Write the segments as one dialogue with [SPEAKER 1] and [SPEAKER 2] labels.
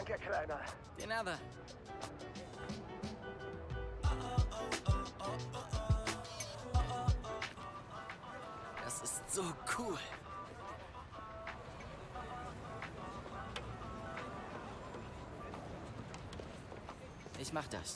[SPEAKER 1] Danke, Kleiner.
[SPEAKER 2] De nada. Das ist so cool. Ich mach das.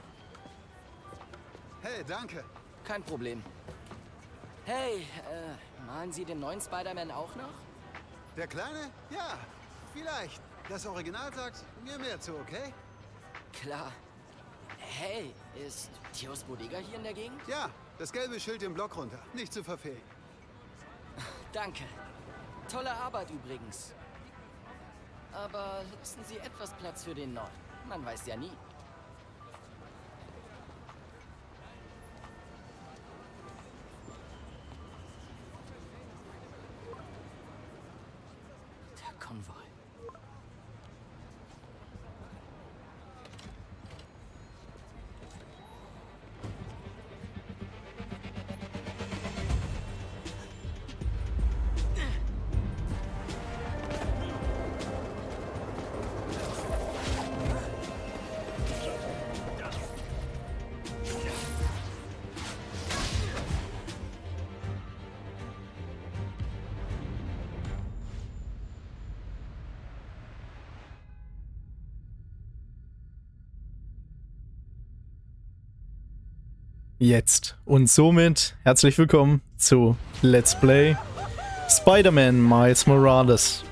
[SPEAKER 3] Hey, danke.
[SPEAKER 2] Kein Problem. Hey, malen Sie den neuen Spider-Man auch noch?
[SPEAKER 3] Der Kleine? Ja, vielleicht. Das Original sagt mir mehr zu, okay?
[SPEAKER 2] Klar. Hey, ist Tios Bodega hier in der Gegend?
[SPEAKER 3] Ja, das gelbe Schild im Block runter. Nicht zu verfehlen.
[SPEAKER 2] Danke. Tolle Arbeit übrigens. Aber lassen Sie etwas Platz für den Nord. Man weiß ja nie. Der Konvoi.
[SPEAKER 4] Jetzt. Und somit herzlich willkommen zu Let's Play Spider-Man Miles Morales.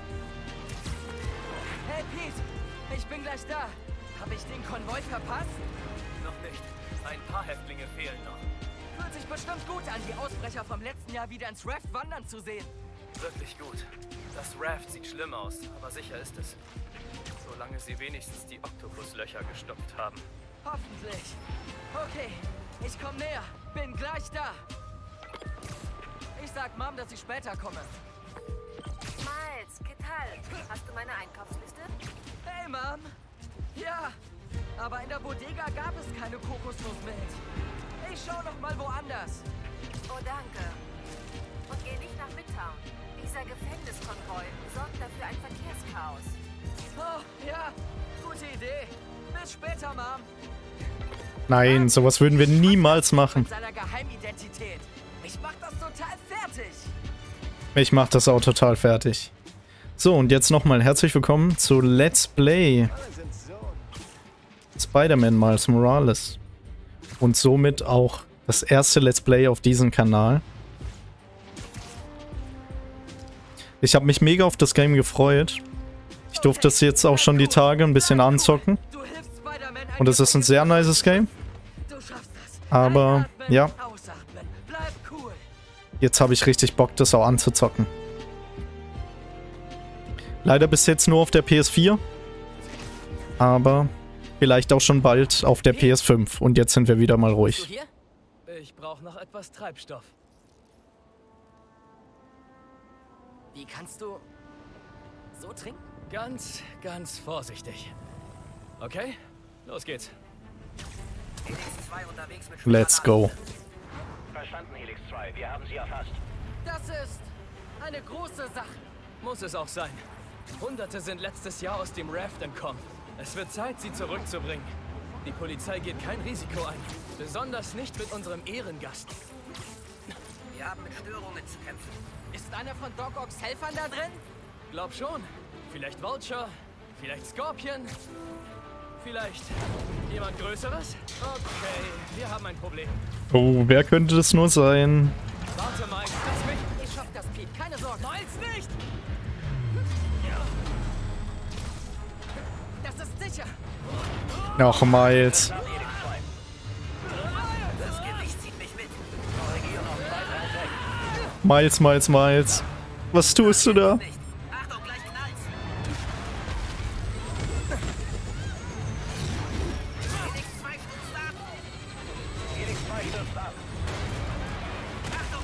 [SPEAKER 2] Hey Pete, ich bin gleich da. Habe ich den Konvoi verpasst?
[SPEAKER 1] Noch nicht. Ein paar Häftlinge fehlen noch.
[SPEAKER 2] Fühlt sich bestimmt gut an, die Ausbrecher vom letzten Jahr wieder ins Raft wandern zu sehen.
[SPEAKER 1] Wirklich gut. Das Raft sieht schlimm aus, aber sicher ist es. Solange sie wenigstens die Oktopuslöcher gestopft haben.
[SPEAKER 2] Hoffentlich. Okay, ich komme näher. Bin gleich da. Ich sag Mom, dass ich später komme.
[SPEAKER 5] Miles, ¿qué tal? Hast du meine Einkaufsliste?
[SPEAKER 2] Hey, Mom. Ja, aber in der Bodega gab es keine Kokosnussmilch. Ich schau noch mal woanders.
[SPEAKER 5] Oh, danke. Und geh nicht nach Midtown. Dieser Gefängniskonvoi sorgt dafür ein Verkehrschaos.
[SPEAKER 2] Oh, ja, gute Idee. Bis später, Mom.
[SPEAKER 4] Nein, sowas würden wir niemals machen.
[SPEAKER 2] Mit seiner Geheimidentität. Ich mach das total fertig.
[SPEAKER 4] Ich mach das auch total fertig. So, und jetzt nochmal herzlich willkommen zu Let's Play Spider-Man Miles Morales. Und somit auch das erste Let's Play auf diesem Kanal. Ich habe mich mega auf das Game gefreut. Ich durfte es jetzt auch schon die Tage ein bisschen anzocken.
[SPEAKER 2] Du hilfst Spider-Man.
[SPEAKER 4] Und es ist ein sehr nices Game.
[SPEAKER 2] Du schaffst das.
[SPEAKER 4] Aber,
[SPEAKER 2] Einatmen,
[SPEAKER 4] ja.
[SPEAKER 2] Ausatmen. Bleib cool.
[SPEAKER 4] Jetzt habe ich richtig Bock, das auch anzuzocken. Leider bis jetzt nur auf der PS4. Aber vielleicht auch schon bald auf der PS5. Und jetzt sind wir wieder mal
[SPEAKER 2] Bist du
[SPEAKER 4] ruhig.
[SPEAKER 2] hier?
[SPEAKER 1] Ich brauche noch etwas Treibstoff.
[SPEAKER 2] Wie kannst du so trinken?
[SPEAKER 1] Ganz vorsichtig. Okay, los geht's.
[SPEAKER 6] Helix 2 unterwegs mit
[SPEAKER 4] Let's go.
[SPEAKER 6] Verstanden, Helix 2. Wir haben sie erfasst.
[SPEAKER 2] Das ist eine große Sache.
[SPEAKER 1] Muss es auch sein. Hunderte sind letztes Jahr aus dem Raft entkommen. Es wird Zeit, sie zurückzubringen. Die Polizei geht kein Risiko ein. Besonders nicht mit unserem Ehrengast.
[SPEAKER 6] Wir haben mit Störungen zu kämpfen.
[SPEAKER 2] Ist einer von Doc Ocks Helfern da drin?
[SPEAKER 1] Glaub schon. Vielleicht Vulture, vielleicht Scorpion, vielleicht jemand Größeres? Okay, wir haben ein Problem.
[SPEAKER 4] Oh, wer könnte das nur sein?
[SPEAKER 1] Warte, Mike, lass mich.
[SPEAKER 2] Ich schaff das, Pete. Keine Sorge.
[SPEAKER 1] Miles nicht!
[SPEAKER 2] Das ist sicher.
[SPEAKER 4] Ach, Miles.
[SPEAKER 6] Das Gewicht zieht mich mit. Korrigieren auf weiter weg.
[SPEAKER 4] Miles. Was tust du da?
[SPEAKER 6] Nicht. Achtung, gleich knallt's. Helix 2 stürzt ab. Helix 2 stürzt ab. Achtung!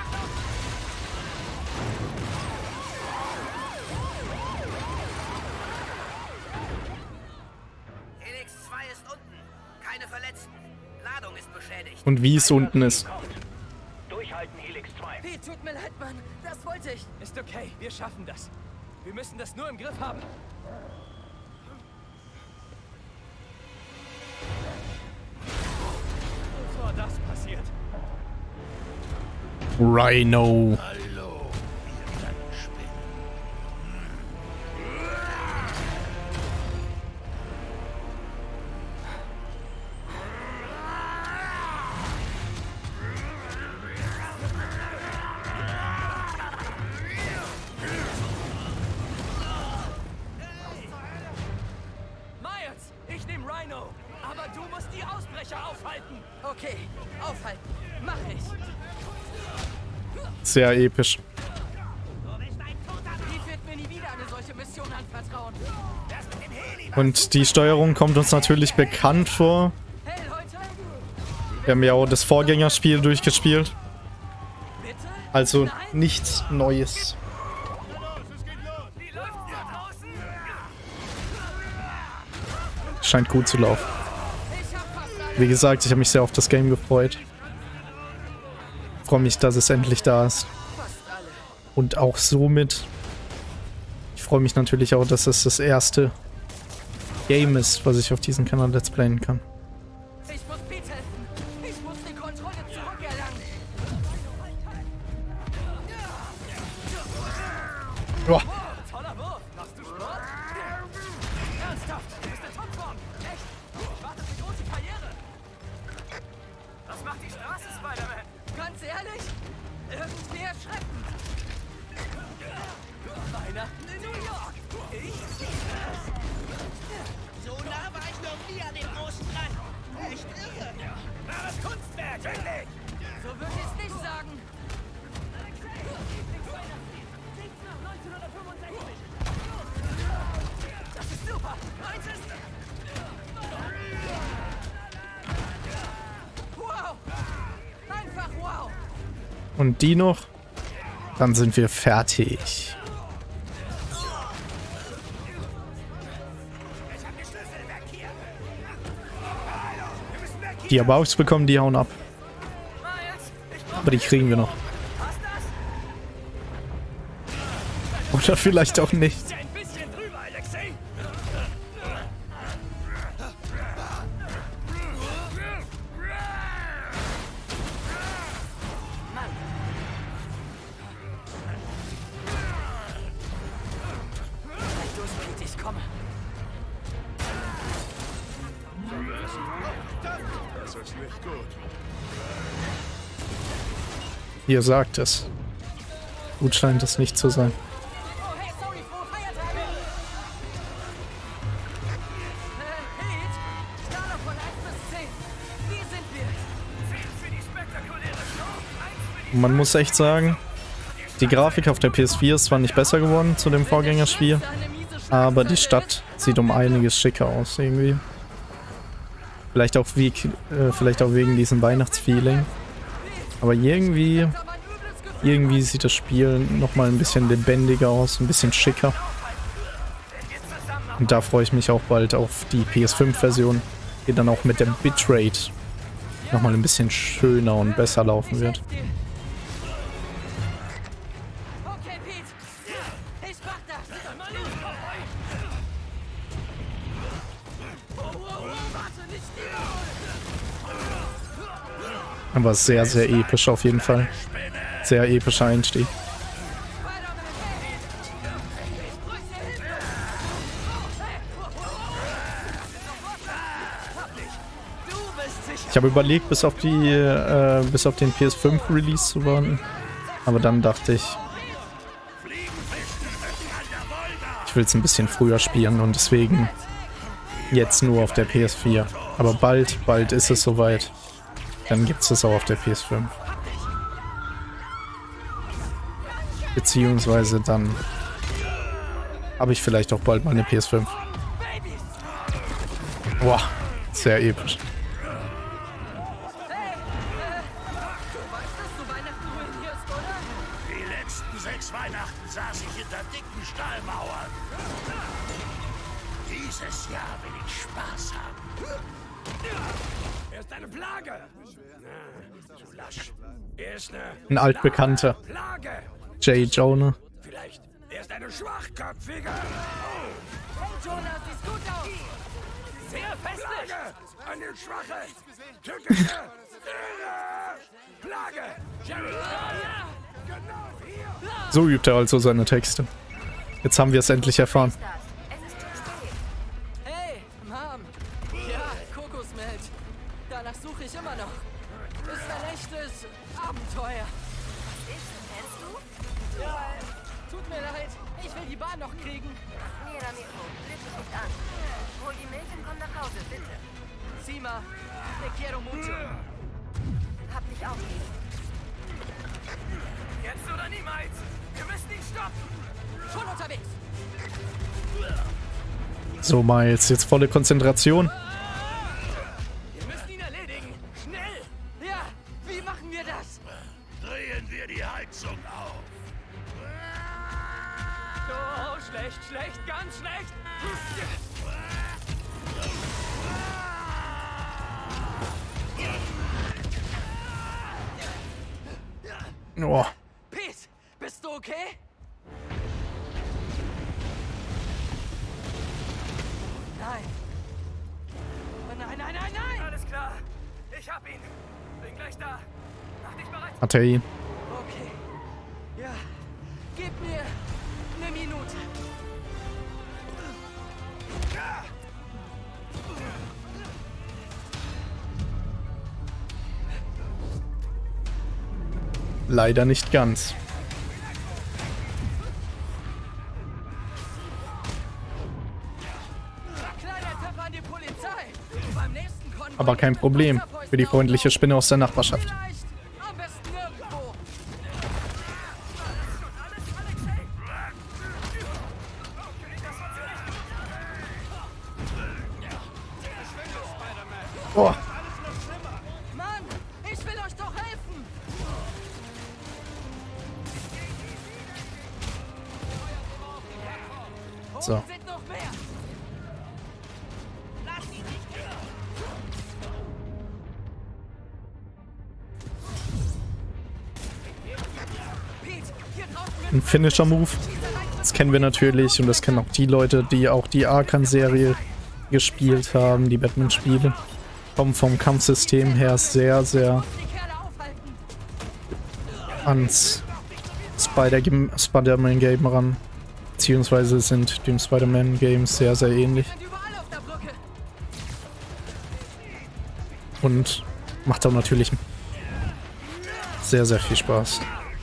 [SPEAKER 6] Helix 2 ist unten. Keine Verletzten. Ladung ist beschädigt.
[SPEAKER 4] Und wie es unten ist.
[SPEAKER 6] Durchhalten, Helix 2.
[SPEAKER 2] Pete, tut mir leid, Mann. Das wollte ich.
[SPEAKER 1] Ist okay, wir schaffen das. Wir müssen das nur im Griff haben.
[SPEAKER 4] Rhino.
[SPEAKER 6] Hallo, ihr kleinen Spinnen.
[SPEAKER 1] Miles, ich nehme Rhino. Aber du musst die Ausbrecher aufhalten.
[SPEAKER 2] Okay, aufhalten. Mach ich.
[SPEAKER 4] Sehr episch.
[SPEAKER 2] Pete wird mir nie wieder eine solche Mission anvertrauen.
[SPEAKER 4] Und die Steuerung kommt uns natürlich bekannt vor.
[SPEAKER 2] Hey Leute,
[SPEAKER 4] Wir haben ja auch das Vorgängerspiel durchgespielt.
[SPEAKER 2] bitte?
[SPEAKER 4] Also nichts Neues.
[SPEAKER 1] Wie läuft's da draußen?
[SPEAKER 4] Scheint gut zu laufen.
[SPEAKER 2] Ich hab fast alle.
[SPEAKER 4] Wie gesagt, ich habe mich sehr auf das Game gefreut. Freue mich, dass es endlich da ist.
[SPEAKER 2] Fast alle.
[SPEAKER 4] Und auch somit. Ich freue mich natürlich auch, dass es das erste Game ist, was ich auf diesem Kanal Let's Playen kann.
[SPEAKER 2] Ich muss Pete helfen. Ich muss die Kontrolle zurückerlangen.
[SPEAKER 4] Boah.
[SPEAKER 1] Toller Wurf. Machst du Sport? Ernsthaft? Du bist in Topform. Echt? Ich warte auf die große Karriere. Was macht die Straße, Spider-Man?
[SPEAKER 2] Ganz ehrlich? Irgendwie erschreckend.
[SPEAKER 1] Weihnachten in New York.
[SPEAKER 6] So nah war ich noch nie an dem großen Rand. Echt irre. Wahres Kunstwerk, wirklich.
[SPEAKER 2] So würde ich es nicht sagen.
[SPEAKER 1] Das ist super. Meins ist...
[SPEAKER 2] Wow. Einfach wow.
[SPEAKER 4] Und die noch? Dann sind wir fertig. Die Abouts bekommen, die hauen ab. Aber die kriegen wir noch. Oder vielleicht auch nicht.
[SPEAKER 1] Ein bisschen drüber, Alexei.
[SPEAKER 2] Los, Pete, ich komme.
[SPEAKER 6] Das ist nicht gut.
[SPEAKER 4] Ihr sagt es. Gut scheint es nicht zu sein.
[SPEAKER 2] Oh, hey, sorry, frohe Feiertage. Pete, Skala von 1 bis 10. Wie sind wir?
[SPEAKER 1] 10 für die spektakuläre Show. 1 für die...
[SPEAKER 4] Man muss echt sagen, die Grafik auf der PS4 ist zwar nicht besser geworden zu dem Vorgängerspiel, aber die Stadt sieht um einiges schicker aus irgendwie. Vielleicht auch wegen diesem Weihnachtsfeeling. Aber irgendwie sieht das Spiel nochmal ein bisschen lebendiger aus, ein bisschen schicker. Und da freue ich mich auch bald auf die PS5-Version, die dann auch mit der Bitrate nochmal ein bisschen schöner und besser laufen wird.
[SPEAKER 2] Okay, Pete. Ich mach das.
[SPEAKER 1] Mal los, Cowboy.
[SPEAKER 2] Warte, nicht die
[SPEAKER 4] Aber sehr, sehr episch auf jeden Fall. Sehr epischer Einstieg. Ich habe überlegt, bis auf den PS5-Release zu warten. Aber dann dachte ich, ich will es ein bisschen früher spielen und deswegen jetzt nur auf der PS4. Aber bald ist es soweit. Dann gibt es auch auf der PS5. Beziehungsweise dann habe ich vielleicht auch bald mal eine PS5. Boah, sehr episch.
[SPEAKER 6] Die letzten 6 Weihnachten saß ich hinter dicken Stahlmauern. Dieses Jahr will ich Spaß haben.
[SPEAKER 1] Er ist eine Plage.
[SPEAKER 6] Zu lasch. Er ist eine
[SPEAKER 4] Ein altbekannter.
[SPEAKER 1] Plage.
[SPEAKER 4] J. Jonah.
[SPEAKER 6] Vielleicht. Er ist eine schwachköpfige.
[SPEAKER 2] Hey, Jonah, siehst gut aus.
[SPEAKER 1] Sehr festlich.
[SPEAKER 6] An den Schwachen! Tödliche Plage! Jerry! Genau hier!
[SPEAKER 4] So übt er also seine Texte. Jetzt haben wir es endlich erfahren.
[SPEAKER 5] Es ist zu spät.
[SPEAKER 2] Hey, Mom. Ja, Kokosmilch. Danach suche ich immer noch. Ist ein echtes Abenteuer.
[SPEAKER 5] Kennst du?
[SPEAKER 2] Ja, tut mir leid. Ich will die Bahn noch kriegen.
[SPEAKER 5] Nee, Ramiro, lüg mich nicht an. Hol die Milch und komm nach Hause, bitte.
[SPEAKER 2] Sima, te quiero mucho.
[SPEAKER 5] Hab dich auch lieb.
[SPEAKER 1] Jetzt oder niemals! Wir müssen ihn stoppen!
[SPEAKER 2] Schon unterwegs.
[SPEAKER 4] So, Miles, jetzt volle Konzentration.
[SPEAKER 1] Wir müssen ihn erledigen! Schnell!
[SPEAKER 2] Ja, wie machen wir das?
[SPEAKER 6] Drehen wir die Heizung auf!
[SPEAKER 1] Oh, schlecht, schlecht, ganz schlecht!
[SPEAKER 4] Oh,
[SPEAKER 2] Pete, bist du okay? Nein. Oh nein, nein, nein, nein!
[SPEAKER 1] Alles klar! Ich hab ihn! Bin gleich da! Mach dich bereit!
[SPEAKER 4] hat er ihn.
[SPEAKER 2] Okay. Ja, gib mir eine Minute.
[SPEAKER 4] Leider nicht ganz.
[SPEAKER 2] Kleiner Tipp an die Polizei. Beim nächsten Konvoi
[SPEAKER 4] Aber kein Problem für die freundliche Spinne aus der Nachbarschaft.
[SPEAKER 2] Vielleicht am besten nirgendwo.
[SPEAKER 4] Oh,
[SPEAKER 2] Mann, ich will euch doch helfen.
[SPEAKER 4] so.
[SPEAKER 2] Sind noch mehr. Lass ihn nicht gehen. Pete, hier draußen wird
[SPEAKER 4] Ein Finisher-Move. Das kennen wir natürlich und das kennen auch die Leute, die auch die Arkham-Serie gespielt haben, die Batman-Spiele. Kommen vom Kampfsystem her sehr, sehr
[SPEAKER 2] die Kerle aufhalten.
[SPEAKER 4] ans Spider-Man-Game ran. Beziehungsweise sind dem Spider-Man-Games sehr, sehr ähnlich.
[SPEAKER 2] Sind überall auf der Brücke.
[SPEAKER 4] Und macht auch natürlich sehr, sehr viel Spaß.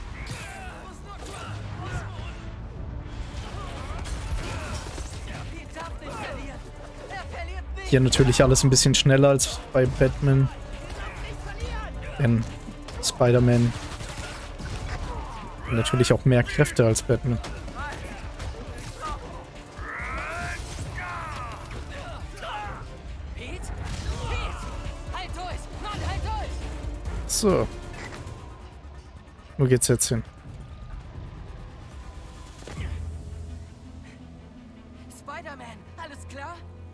[SPEAKER 2] Pete darf nicht verlieren. Er verliert nicht.
[SPEAKER 4] Hier natürlich alles ein bisschen schneller als bei Batman. Denn Spider-Man hat natürlich auch mehr Kräfte als Batman.
[SPEAKER 2] Pete? Pete! Halt durch! Mann, halt durch!
[SPEAKER 4] So. Wo geht's jetzt hin?
[SPEAKER 2] Spider-Man, alles klar?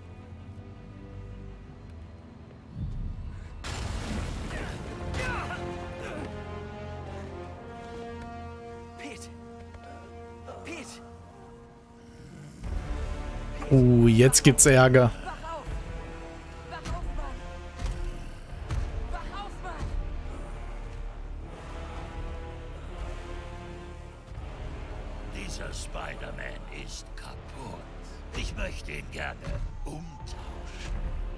[SPEAKER 2] Pete! Pete!
[SPEAKER 4] Jetzt gibt's Ärger.
[SPEAKER 2] Wach auf! Wach auf, Mann! Wach auf, Mann!
[SPEAKER 6] Dieser Spider-Man ist kaputt. Ich möchte ihn gerne umtauschen.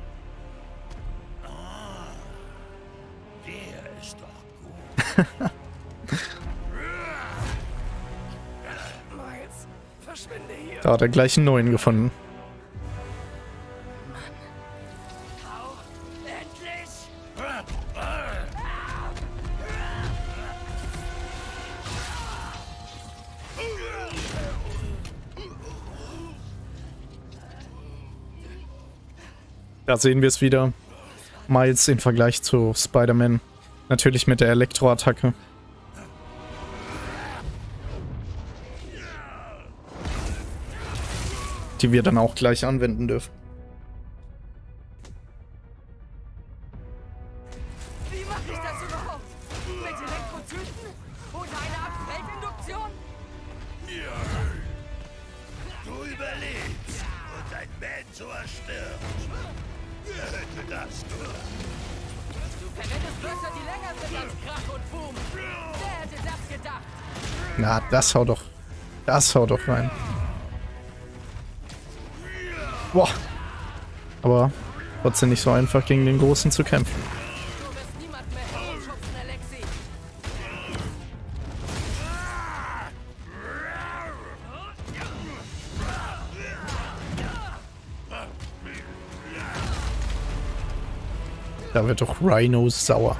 [SPEAKER 6] Ah, der ist doch gut.
[SPEAKER 1] Miles, verschwinde hier!
[SPEAKER 4] Da hat er gleich einen neuen gefunden.
[SPEAKER 2] Hau! Endlich!
[SPEAKER 4] Da sehen wir es wieder. Miles im Vergleich zu Spider-Man. Natürlich mit der Elektroattacke. Die wir dann auch gleich anwenden dürfen.
[SPEAKER 2] Wie mache ich das überhaupt? Mit Elektrozyten? Oder einer Art Feldinduktion?
[SPEAKER 6] Du überlebst und dein Mentor stirbt.
[SPEAKER 2] Du verwendest Wörter, die länger sind als Krach und Boom. Wer hätte das gedacht?
[SPEAKER 4] Na, das haut doch rein. Boah. Aber trotzdem nicht so einfach, gegen den Großen zu kämpfen.
[SPEAKER 2] Du wirst niemand mehr herumschubsen, Alexi.
[SPEAKER 4] Da wird doch Rhino sauer.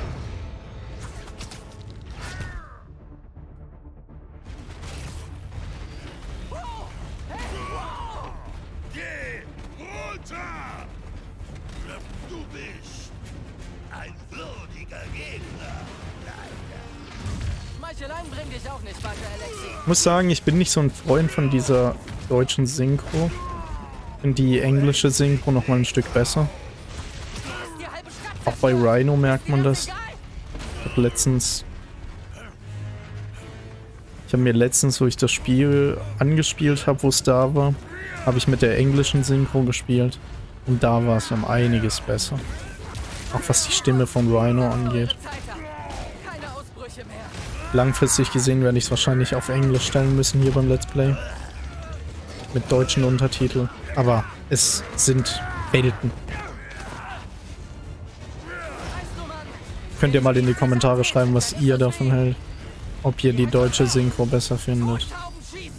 [SPEAKER 6] Geh runter! Du bist ein würdiger Gegner.
[SPEAKER 2] Schmeicheleien bringen dich auch nicht weiter, Alexi.
[SPEAKER 4] Ich muss sagen, ich bin nicht so ein Freund von dieser deutschen Synchro. Ich finde die englische Synchro nochmal ein Stück besser.
[SPEAKER 2] Die halbe Stadt
[SPEAKER 4] Auch bei Rhino merkt man das.
[SPEAKER 2] egal.
[SPEAKER 4] Ich habe mir letztens, wo ich das Spiel angespielt habe, wo es da war, habe ich mit der englischen Synchro gespielt. Und da war es um einiges besser. Auch was die Stimme von Rhino angeht.
[SPEAKER 2] Zeit ab. Keine Ausbrüche mehr.
[SPEAKER 4] Langfristig gesehen werde ich es wahrscheinlich auf Englisch stellen müssen hier beim Let's Play. Mit deutschen Untertiteln. Aber es sind Welten. Könnt ihr mal in die Kommentare schreiben, was ihr davon hält. Ob ihr die deutsche Synchro besser findet.
[SPEAKER 2] Tauben schießen.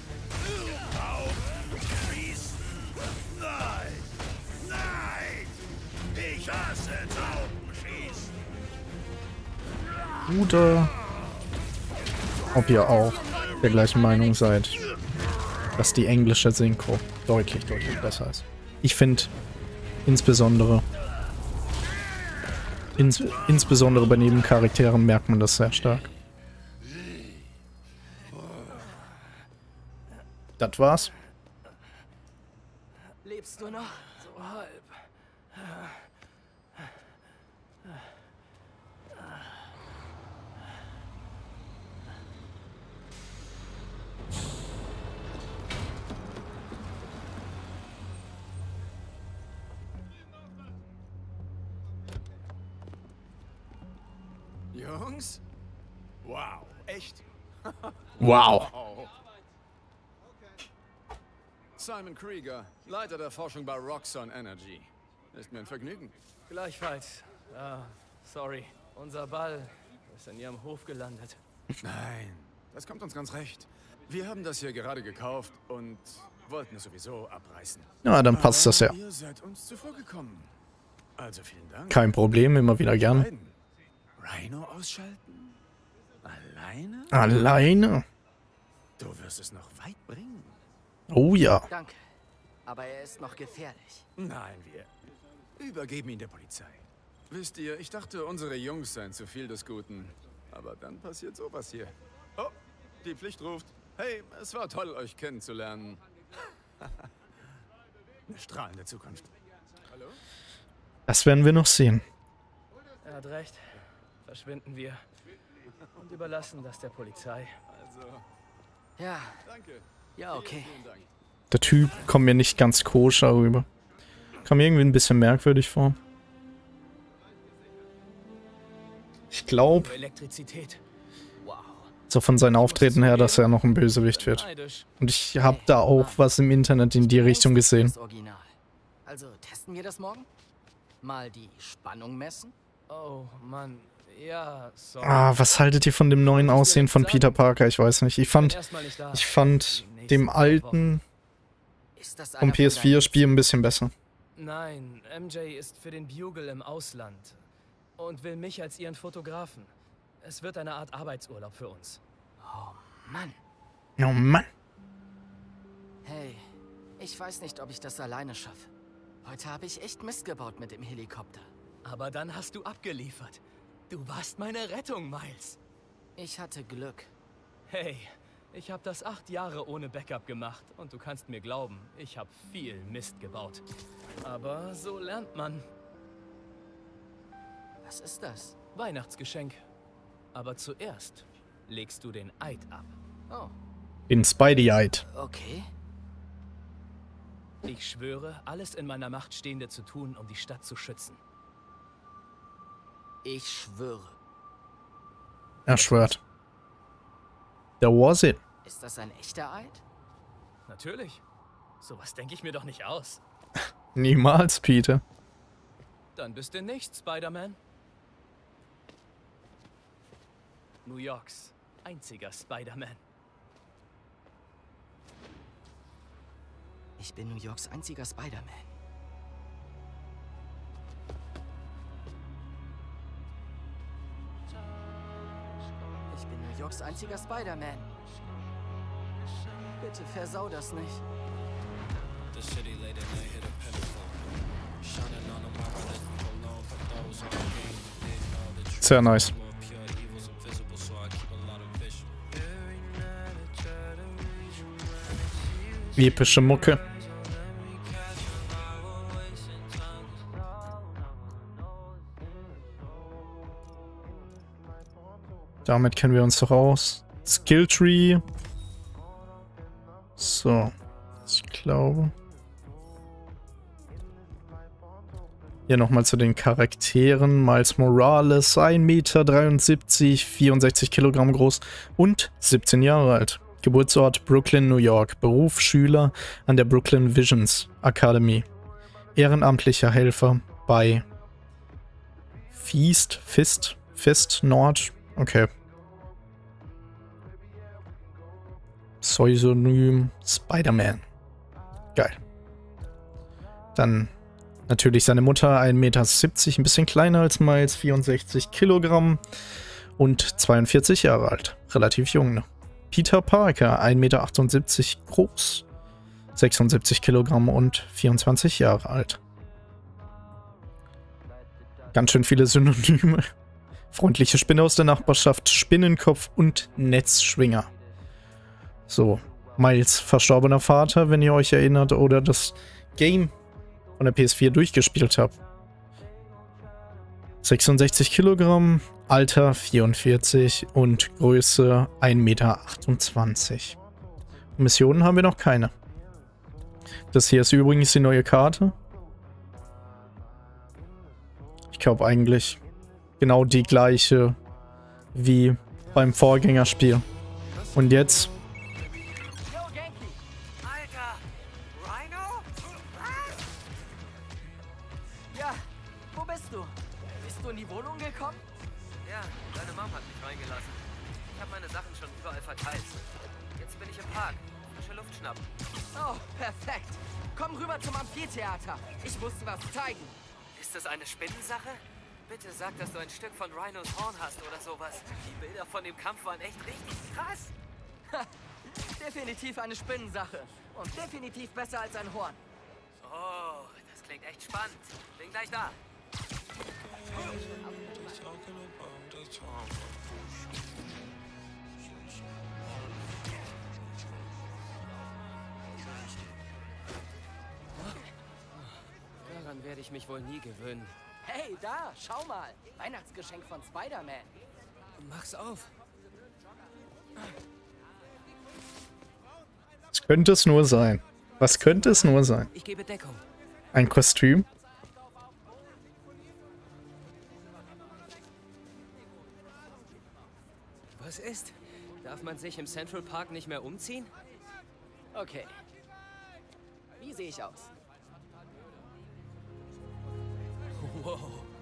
[SPEAKER 6] Nein! Nein! Ich hasse Taubenschießen!
[SPEAKER 4] Oder ob ihr auch der gleichen Meinung seid, dass die englische Synchro deutlich, deutlich besser ist. Ich finde insbesondere bei Nebencharakteren merkt man das sehr stark. Das war's.
[SPEAKER 2] Lebst du noch?
[SPEAKER 1] So halb.
[SPEAKER 3] Jungs? Wow, echt?
[SPEAKER 4] Wow.
[SPEAKER 3] Simon Krieger, Leiter der Forschung bei Roxxon Energy. Ist mir ein Vergnügen.
[SPEAKER 1] Gleichfalls. Sorry. Unser Ball ist in Ihrem Hof gelandet.
[SPEAKER 3] Nein, das kommt uns ganz recht. Wir haben das hier gerade gekauft und wollten es sowieso abreißen.
[SPEAKER 4] Ja, dann passt das ja.
[SPEAKER 3] Ihr seid uns zuvorgekommen. Also vielen Dank.
[SPEAKER 4] Kein Problem, immer wieder gern.
[SPEAKER 3] Beiden. Rhino ausschalten? Alleine?
[SPEAKER 4] Alleine?
[SPEAKER 3] Du wirst es noch weit bringen.
[SPEAKER 4] Oh ja.
[SPEAKER 2] Danke. Aber er ist noch gefährlich.
[SPEAKER 3] Nein, wir übergeben ihn der Polizei. Wisst ihr, ich dachte, unsere Jungs seien zu viel des Guten. Aber dann passiert sowas hier. Oh, die Pflicht ruft. Hey, es war toll, euch kennenzulernen. Eine strahlende Zukunft. Hallo?
[SPEAKER 4] Das werden wir noch sehen.
[SPEAKER 1] Er hat recht. Verschwinden wir. Und überlassen das der Polizei.
[SPEAKER 3] Also,
[SPEAKER 2] Ja,
[SPEAKER 3] danke.
[SPEAKER 2] ja, okay.
[SPEAKER 3] Vielen Dank.
[SPEAKER 4] Der Typ kommt mir nicht ganz koscher rüber. Kam mir irgendwie ein bisschen merkwürdig vor. Ich glaube,
[SPEAKER 1] Elektrizität. Wow.
[SPEAKER 4] so von seinem Auftreten her, dass er noch ein Bösewicht wird.
[SPEAKER 1] Neidisch.
[SPEAKER 4] Und ich habe da auch was im Internet in die Richtung gesehen.
[SPEAKER 2] Das Original. Also testen wir das morgen? Mal die Spannung messen?
[SPEAKER 1] Oh, Mann. Ja, sorry.
[SPEAKER 4] Ah, was haltet ihr von dem neuen Aussehen von Peter Parker? Ich weiß nicht. Ich
[SPEAKER 1] Bin
[SPEAKER 4] fand
[SPEAKER 1] erstmal nicht da.
[SPEAKER 4] dem alten
[SPEAKER 2] Ist das
[SPEAKER 4] vom
[SPEAKER 2] einer von deinen
[SPEAKER 4] PS4-Spiel ein bisschen besser.
[SPEAKER 1] Nein, MJ ist für den Bugle im Ausland und will mich als ihren Fotografen. Es wird eine Art Arbeitsurlaub für uns.
[SPEAKER 2] Mann.
[SPEAKER 4] Oh Mann.
[SPEAKER 2] Hey, ich weiß nicht, ob ich das alleine schaffe. Heute habe ich echt Mist gebaut mit dem Helikopter.
[SPEAKER 1] Aber dann hast du abgeliefert. Du warst meine Rettung, Miles.
[SPEAKER 2] Ich hatte Glück.
[SPEAKER 1] Hey, ich habe das 8 Jahre ohne Backup gemacht und du kannst mir glauben, ich habe viel Mist gebaut. Aber so lernt man.
[SPEAKER 2] Was ist das?
[SPEAKER 1] Weihnachtsgeschenk. Aber zuerst legst du den Eid ab.
[SPEAKER 2] Oh,
[SPEAKER 4] Den Spidey-Eid.
[SPEAKER 2] okay.
[SPEAKER 1] Ich schwöre, alles in meiner Macht Stehende zu tun, um die Stadt zu schützen.
[SPEAKER 2] Ich schwöre.
[SPEAKER 4] Er schwört. That was it.
[SPEAKER 2] Ist das ein echter Eid?
[SPEAKER 1] Natürlich. Sowas denke ich mir doch nicht aus.
[SPEAKER 4] Niemals, Peter.
[SPEAKER 1] Dann bist du nicht Spider-Man. New Yorks einziger Spider-Man.
[SPEAKER 2] Ich bin New Yorks einziger Spider-Man. Ich bin New Yorks einziger Spider-Man. Bitte versau das nicht.
[SPEAKER 4] Sehr nice. Epische Mucke. Damit kennen wir uns doch aus. Skilltree. So. Ich glaube. Hier nochmal zu den Charakteren. Miles Morales, 1,73 Meter, 64 Kilogramm groß und 17 Jahre alt. Geburtsort Brooklyn, New York. Beruf Schüler an der Brooklyn Visions Academy. Ehrenamtlicher Helfer bei Fist Nord. Okay. Pseudonym Spider-Man. Geil. Dann natürlich seine Mutter, 1,70 Meter, ein bisschen kleiner als Miles, 64 Kilogramm und 42 Jahre alt. Relativ jung, ne? Peter Parker, 1,78 Meter groß, 76 Kilogramm und 24 Jahre alt. Ganz schön viele Synonyme. Freundliche Spinne aus der Nachbarschaft, Spinnenkopf und Netzschwinger. So, Miles verstorbener Vater, wenn ihr euch erinnert, oder das Game von der PS4 durchgespielt habt. 66 Kilogramm, Alter 44 und Größe 1,28 Meter. Missionen haben wir noch keine. Das hier ist übrigens die neue Karte. Ich glaube eigentlich genau die gleiche wie beim Vorgängerspiel. Und jetzt...
[SPEAKER 6] Alter! Rhino?
[SPEAKER 2] Ja, wo bist du? Bist du in die Wohnung gekommen?
[SPEAKER 7] Ja, deine Mom hat mich reingelassen. Ich habe meine Sachen schon überall verteilt. Jetzt bin ich im Park. Frische Luft schnappen.
[SPEAKER 2] Oh, perfekt. Komm rüber zum Amphitheater. Ich muss dir was zeigen.
[SPEAKER 7] Ist das eine Spinnensache? Bitte sag, dass du ein Stück von Rhinos Horn hast oder sowas. Die Bilder von dem Kampf waren echt richtig krass.
[SPEAKER 2] Definitiv eine Spinnensache. Und definitiv besser als ein Horn.
[SPEAKER 7] Oh, das klingt echt spannend. Bin gleich da.
[SPEAKER 2] Daran werde ich mich wohl nie gewöhnen. Hey, da, schau mal. Weihnachtsgeschenk von Spider-Man.
[SPEAKER 1] Mach's auf.
[SPEAKER 4] Was könnte es nur sein? Was könnte es nur sein?
[SPEAKER 7] Ich gebe Deckung.
[SPEAKER 4] Ein Kostüm?
[SPEAKER 7] Was ist? Darf man sich im Central Park nicht mehr umziehen?
[SPEAKER 2] Okay. Wie sehe ich aus?
[SPEAKER 1] Wow.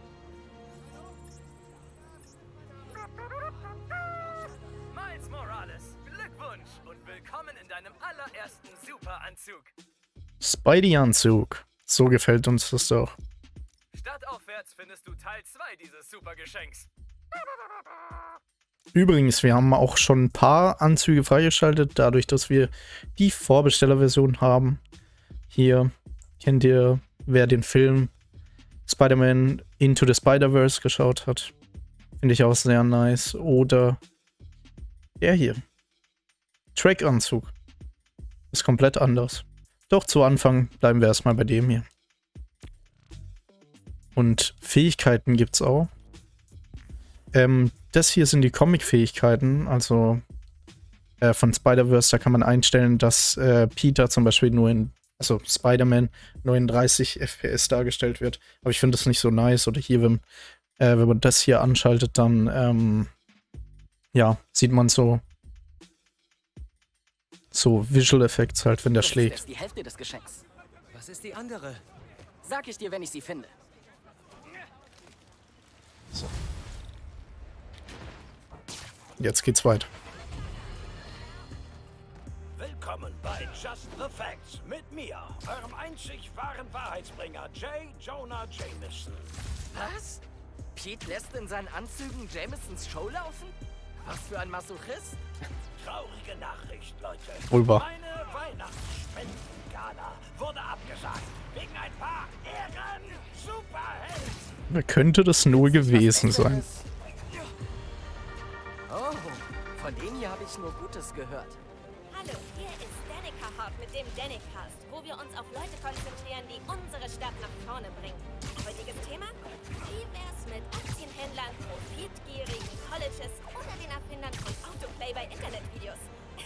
[SPEAKER 6] Miles Morales, Glückwunsch und willkommen in deinem allerersten Superanzug.
[SPEAKER 4] Spidey-Anzug. So gefällt uns das doch.
[SPEAKER 6] Stadtaufwärts findest du Teil 2 dieses Supergeschenks.
[SPEAKER 4] Übrigens, wir haben auch schon ein paar Anzüge freigeschaltet, dadurch, dass wir die Vorbestellerversion haben. Hier kennt ihr, wer den Film Spider-Man Into the Spider-Verse geschaut hat. Finde ich auch sehr nice. Oder der hier. Track-Anzug. Ist komplett anders. Doch zu Anfang bleiben wir erstmal bei dem hier. Und Fähigkeiten gibt's auch. Das hier sind die Comic-Fähigkeiten, also von Spider-Verse. Da kann man einstellen, dass Peter zum Beispiel nur in also Spider-Man 39 FPS dargestellt wird. Aber ich finde das nicht so nice. Oder hier, wenn man das hier anschaltet, dann ja, sieht man so Visual Effects halt, wenn der
[SPEAKER 2] Das
[SPEAKER 4] schlägt.
[SPEAKER 2] ist die Hälfte des Geschenks.
[SPEAKER 1] Was ist die andere?
[SPEAKER 2] Sag ich dir, wenn ich sie finde.
[SPEAKER 4] Jetzt geht's weiter.
[SPEAKER 6] Willkommen bei Just the Facts mit mir, eurem einzig wahren Wahrheitsbringer, J. Jonah Jameson.
[SPEAKER 2] Was? Pete lässt in seinen Anzügen Jamesons Show laufen? Was für ein Masochist?
[SPEAKER 6] Traurige Nachricht, Leute.
[SPEAKER 4] Rüber.
[SPEAKER 6] Meine Weihnachtssspendengala wurde abgesagt. Wegen ein paar Ehren-Superhelden.
[SPEAKER 4] Wer könnte das nur gewesen sein?
[SPEAKER 2] Oh, von denen hier habe ich nur Gutes gehört.
[SPEAKER 5] Hallo, hier ist Danica Hawk mit dem Danicast, wo wir uns auf Leute konzentrieren, die unsere Stadt nach vorne bringen. Heutiges Thema? Wie wär's mit Aktienhändlern, profitgierigen Colleges oder den Erfindern von Autoplay bei Internetvideos?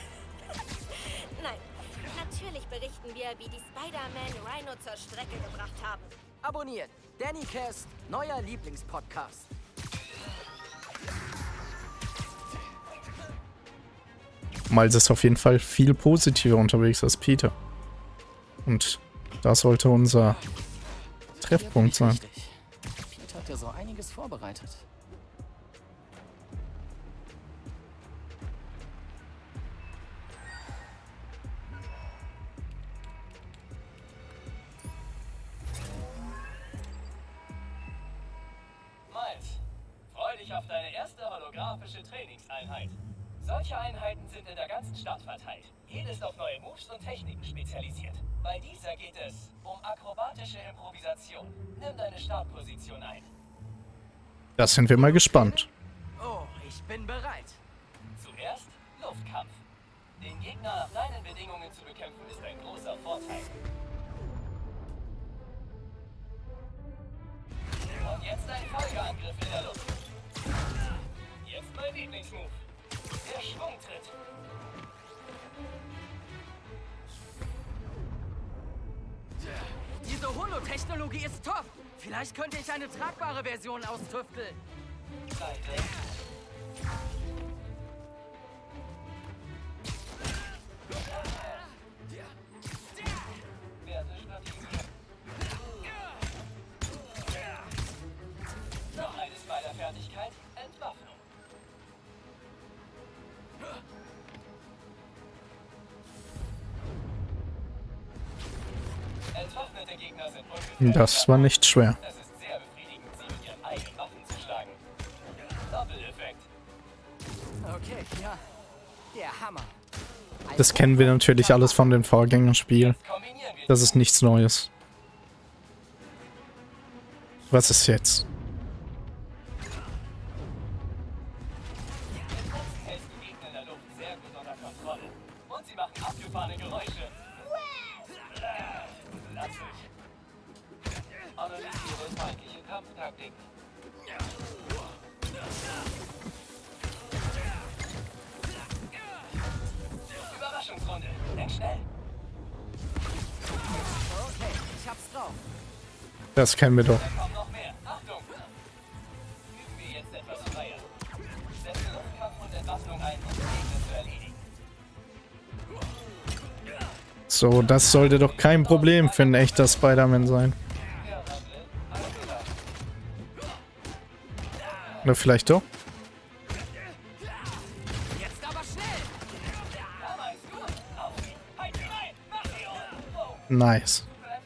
[SPEAKER 5] Nein, natürlich berichten wir, wie die Spider-Man Rhino zur Strecke gebracht haben.
[SPEAKER 2] Abonniert. Danicast, neuer Lieblingspodcast.
[SPEAKER 4] Miles ist auf jeden Fall viel positiver unterwegs als Peter. Und da sollte unser Treffpunkt sein.
[SPEAKER 2] Richtig. Pete hat ja so einiges vorbereitet.
[SPEAKER 1] Miles, freu dich auf deine erste holographische Trainingseinheit. Solche Einheiten sind in der ganzen Stadt verteilt. Jede ist auf neue Moves und Techniken spezialisiert. Bei dieser geht es um akrobatische Improvisation. Nimm deine Startposition ein.
[SPEAKER 4] Da sind wir mal gespannt.
[SPEAKER 2] Oh, ich bin bereit.
[SPEAKER 1] Zuerst Luftkampf. Den Gegner nach deinen Bedingungen zu bekämpfen ist ein großer Vorteil. Und jetzt ein Folgeangriff in der Luft. Jetzt mein Lieblingsmove. Der Schwungtritt.
[SPEAKER 2] Diese Holo-Technologie ist top. Vielleicht könnte ich eine tragbare Version austüfteln.
[SPEAKER 1] Seite. Werde stabilisiert. Noch eine Spider-Fertigkeit. Entwaffnung. Entwaffnete Gegner sind ungefähr.
[SPEAKER 4] Das war nicht schwer.
[SPEAKER 1] Es ist sehr befriedigend, sie mit ihren eigenen Waffen zu schlagen. Doppeleffekt.
[SPEAKER 2] Okay, ja. Der Hammer.
[SPEAKER 4] Das kennen wir natürlich alles von den Vorgängerspielen.
[SPEAKER 1] Kombinieren wir
[SPEAKER 4] Das ist nichts Neues. Was ist jetzt?
[SPEAKER 1] hältst du Gegner in der Luft sehr gut unter Kontrolle. Und sie machen abgefahrene Geräusche. Lass mich. Analysiere feindliche Kampftaktik. Überraschungsrunde. Denk schnell.
[SPEAKER 2] Okay, ich hab's drauf.
[SPEAKER 4] Das kennen wir doch.
[SPEAKER 1] Da kommen noch mehr. Achtung! Üben wir jetzt etwas freier. Setze Luftkampf und Entwaffnung ein, um den Gegner zu erledigen.
[SPEAKER 4] So, das sollte doch kein Problem für ein echter Spider-Man sein. Oder vielleicht doch?
[SPEAKER 2] Jetzt aber schnell.
[SPEAKER 4] Nice.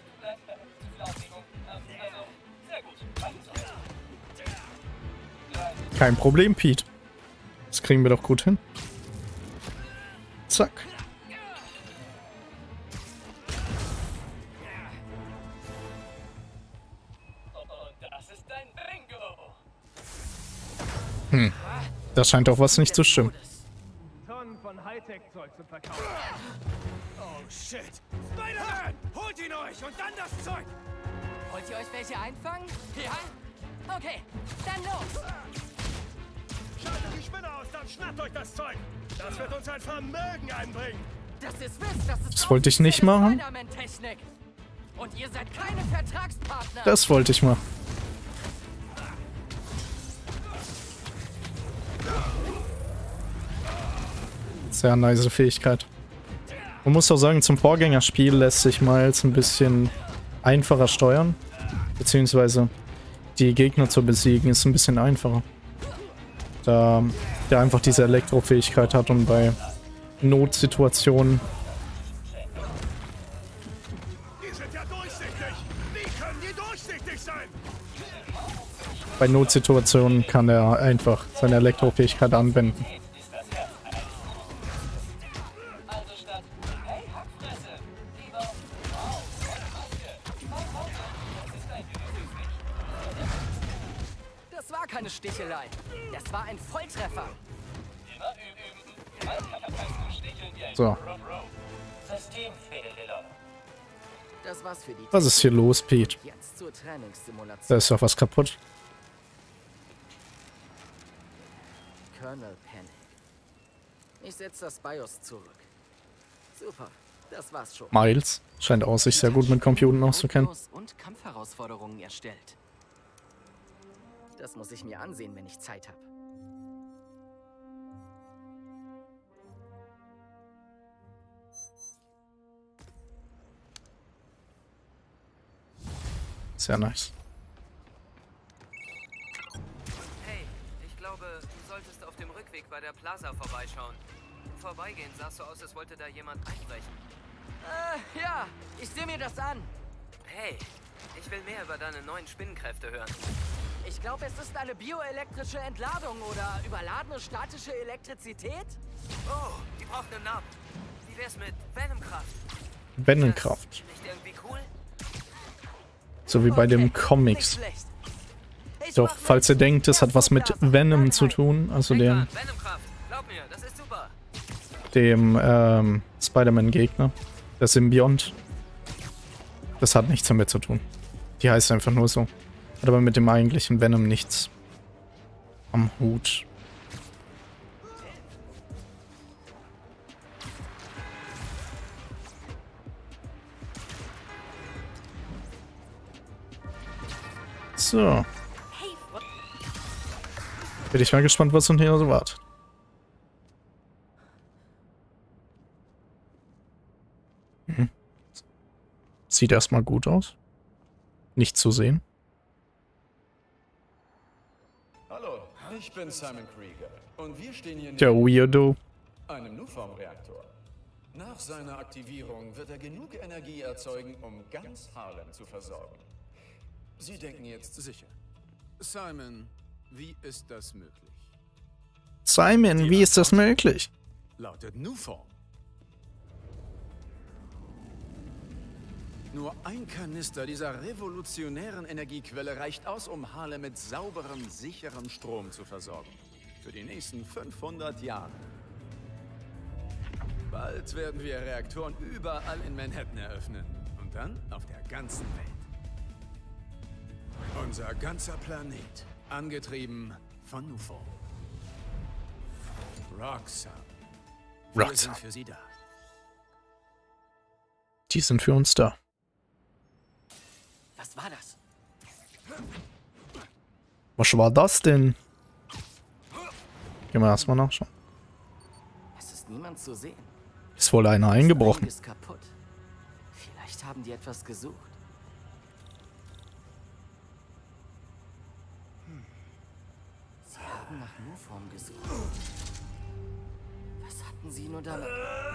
[SPEAKER 4] Kein Problem, Pete. Das kriegen wir doch gut hin. Zack. Das scheint doch was nicht zu stimmen.
[SPEAKER 6] Tonnen von Hightech-Zeug zum Verkaufen. Oh shit! Spider-Man! Holt ihn euch und dann das Zeug!
[SPEAKER 2] Wollt ihr euch welche einfangen? Ja? Okay, dann los.
[SPEAKER 6] Schaltet die Spinne aus, dann schnappt euch das Zeug! Das wird uns ein Vermögen einbringen!
[SPEAKER 2] dass ihr's wisst, das ist
[SPEAKER 4] Das wollte ich nicht machen.
[SPEAKER 2] Spider-Man-Technik. Und ihr seid keine Vertragspartner.
[SPEAKER 4] Das wollte ich machen. Sehr nice Fähigkeit. Man muss auch sagen, zum Vorgängerspiel lässt sich Miles ein bisschen einfacher steuern. Beziehungsweise die Gegner zu besiegen ist ein bisschen einfacher. Da der einfach diese Elektrofähigkeit hat und bei Notsituationen.
[SPEAKER 6] Die sind ja durchsichtig. Wie können die durchsichtig sein?
[SPEAKER 4] Bei Notsituationen kann er einfach seine Elektrofähigkeit anwenden.
[SPEAKER 1] Also statt Hey, Hackfresse, lieber Wow, tolle Maske. Das ist ein Süßig.
[SPEAKER 2] Das war keine Stichelei. Das war ein Volltreffer.
[SPEAKER 1] Immer üben. Manchmal kannst du sticheln wie ein
[SPEAKER 4] So.
[SPEAKER 1] Systemfehler.
[SPEAKER 2] Das war's für die.
[SPEAKER 4] Was ist hier los, Pete?
[SPEAKER 2] Jetzt zur Trainingssimulation.
[SPEAKER 4] Da ist doch was kaputt.
[SPEAKER 2] Colonel Panic. Ich setze das BIOS zurück. Super, das war's schon.
[SPEAKER 4] Miles scheint auch sich sehr gut mit Computern auszukennen.
[SPEAKER 2] Und Kampfherausforderungen erstellt. Das muss ich mir ansehen, wenn ich Zeit habe.
[SPEAKER 4] Sehr nice.
[SPEAKER 7] Hey, ich glaube, du solltest auf dem Rückweg bei der Plaza vorbeischauen. Im Vorbeigehen sah es so aus, als wollte da jemand einbrechen.
[SPEAKER 2] Ja, ich sehe mir das an.
[SPEAKER 7] Hey, ich will mehr über deine neuen Spinnenkräfte hören.
[SPEAKER 2] Ich glaube, es ist eine bioelektrische Entladung oder überladene statische Elektrizität.
[SPEAKER 7] Oh, die braucht einen Namen. Wie wär's mit Venomkraft?
[SPEAKER 4] Venomkraft.
[SPEAKER 7] Nicht irgendwie cool?
[SPEAKER 4] So wie bei dem
[SPEAKER 2] Nicht
[SPEAKER 4] Comics.
[SPEAKER 2] schlecht. Ich
[SPEAKER 4] Doch,
[SPEAKER 2] mach mit.
[SPEAKER 4] falls ihr denkt, es hat was mit
[SPEAKER 2] Erstmal
[SPEAKER 4] Venom zu
[SPEAKER 2] Freiheit.
[SPEAKER 4] tun, also
[SPEAKER 7] Denk
[SPEAKER 4] dem,
[SPEAKER 7] dran, Venomkraft. Glaub mir, das ist super.
[SPEAKER 4] dem Spider-Man-Gegner, der Symbiont. Das hat nichts damit zu tun. Die heißt einfach nur so. Hat aber mit dem eigentlichen Venom nichts am Hut. So.
[SPEAKER 5] Hey,
[SPEAKER 4] Bin ich mal gespannt, was uns hier so wartet. Sieht erstmal gut aus. Nicht zu sehen.
[SPEAKER 3] Hallo, ich bin Simon Krieger. Und wir stehen hier
[SPEAKER 4] Der Weirdo.
[SPEAKER 3] einem Nuform-Reaktor. Nach seiner Aktivierung wird er genug Energie erzeugen, um ganz Harlem zu versorgen. Sie denken jetzt sicher. Simon, wie ist das möglich?
[SPEAKER 4] Simon, wie ist das möglich?
[SPEAKER 3] Lautet Nuform. Nur ein Kanister dieser revolutionären Energiequelle reicht aus, um Harlem mit sauberem, sicherem Strom zu versorgen. Für die nächsten 500 Jahre. Bald werden wir Reaktoren überall in Manhattan eröffnen. Und dann auf der ganzen Welt. Unser ganzer Planet, angetrieben von Nuform. Roxxon. Wir
[SPEAKER 4] Roxxon.
[SPEAKER 3] sind für Sie da.
[SPEAKER 4] Die sind für uns da.
[SPEAKER 2] Was war das?
[SPEAKER 4] Was war das denn? Gehen wir erstmal nachschauen.
[SPEAKER 2] Es ist niemand zu sehen.
[SPEAKER 4] Ist wohl einer eingebrochen.
[SPEAKER 2] Ist kaputt. Vielleicht haben die etwas gesucht. Sie haben nach Nuform gesucht. Was hatten sie nur damit?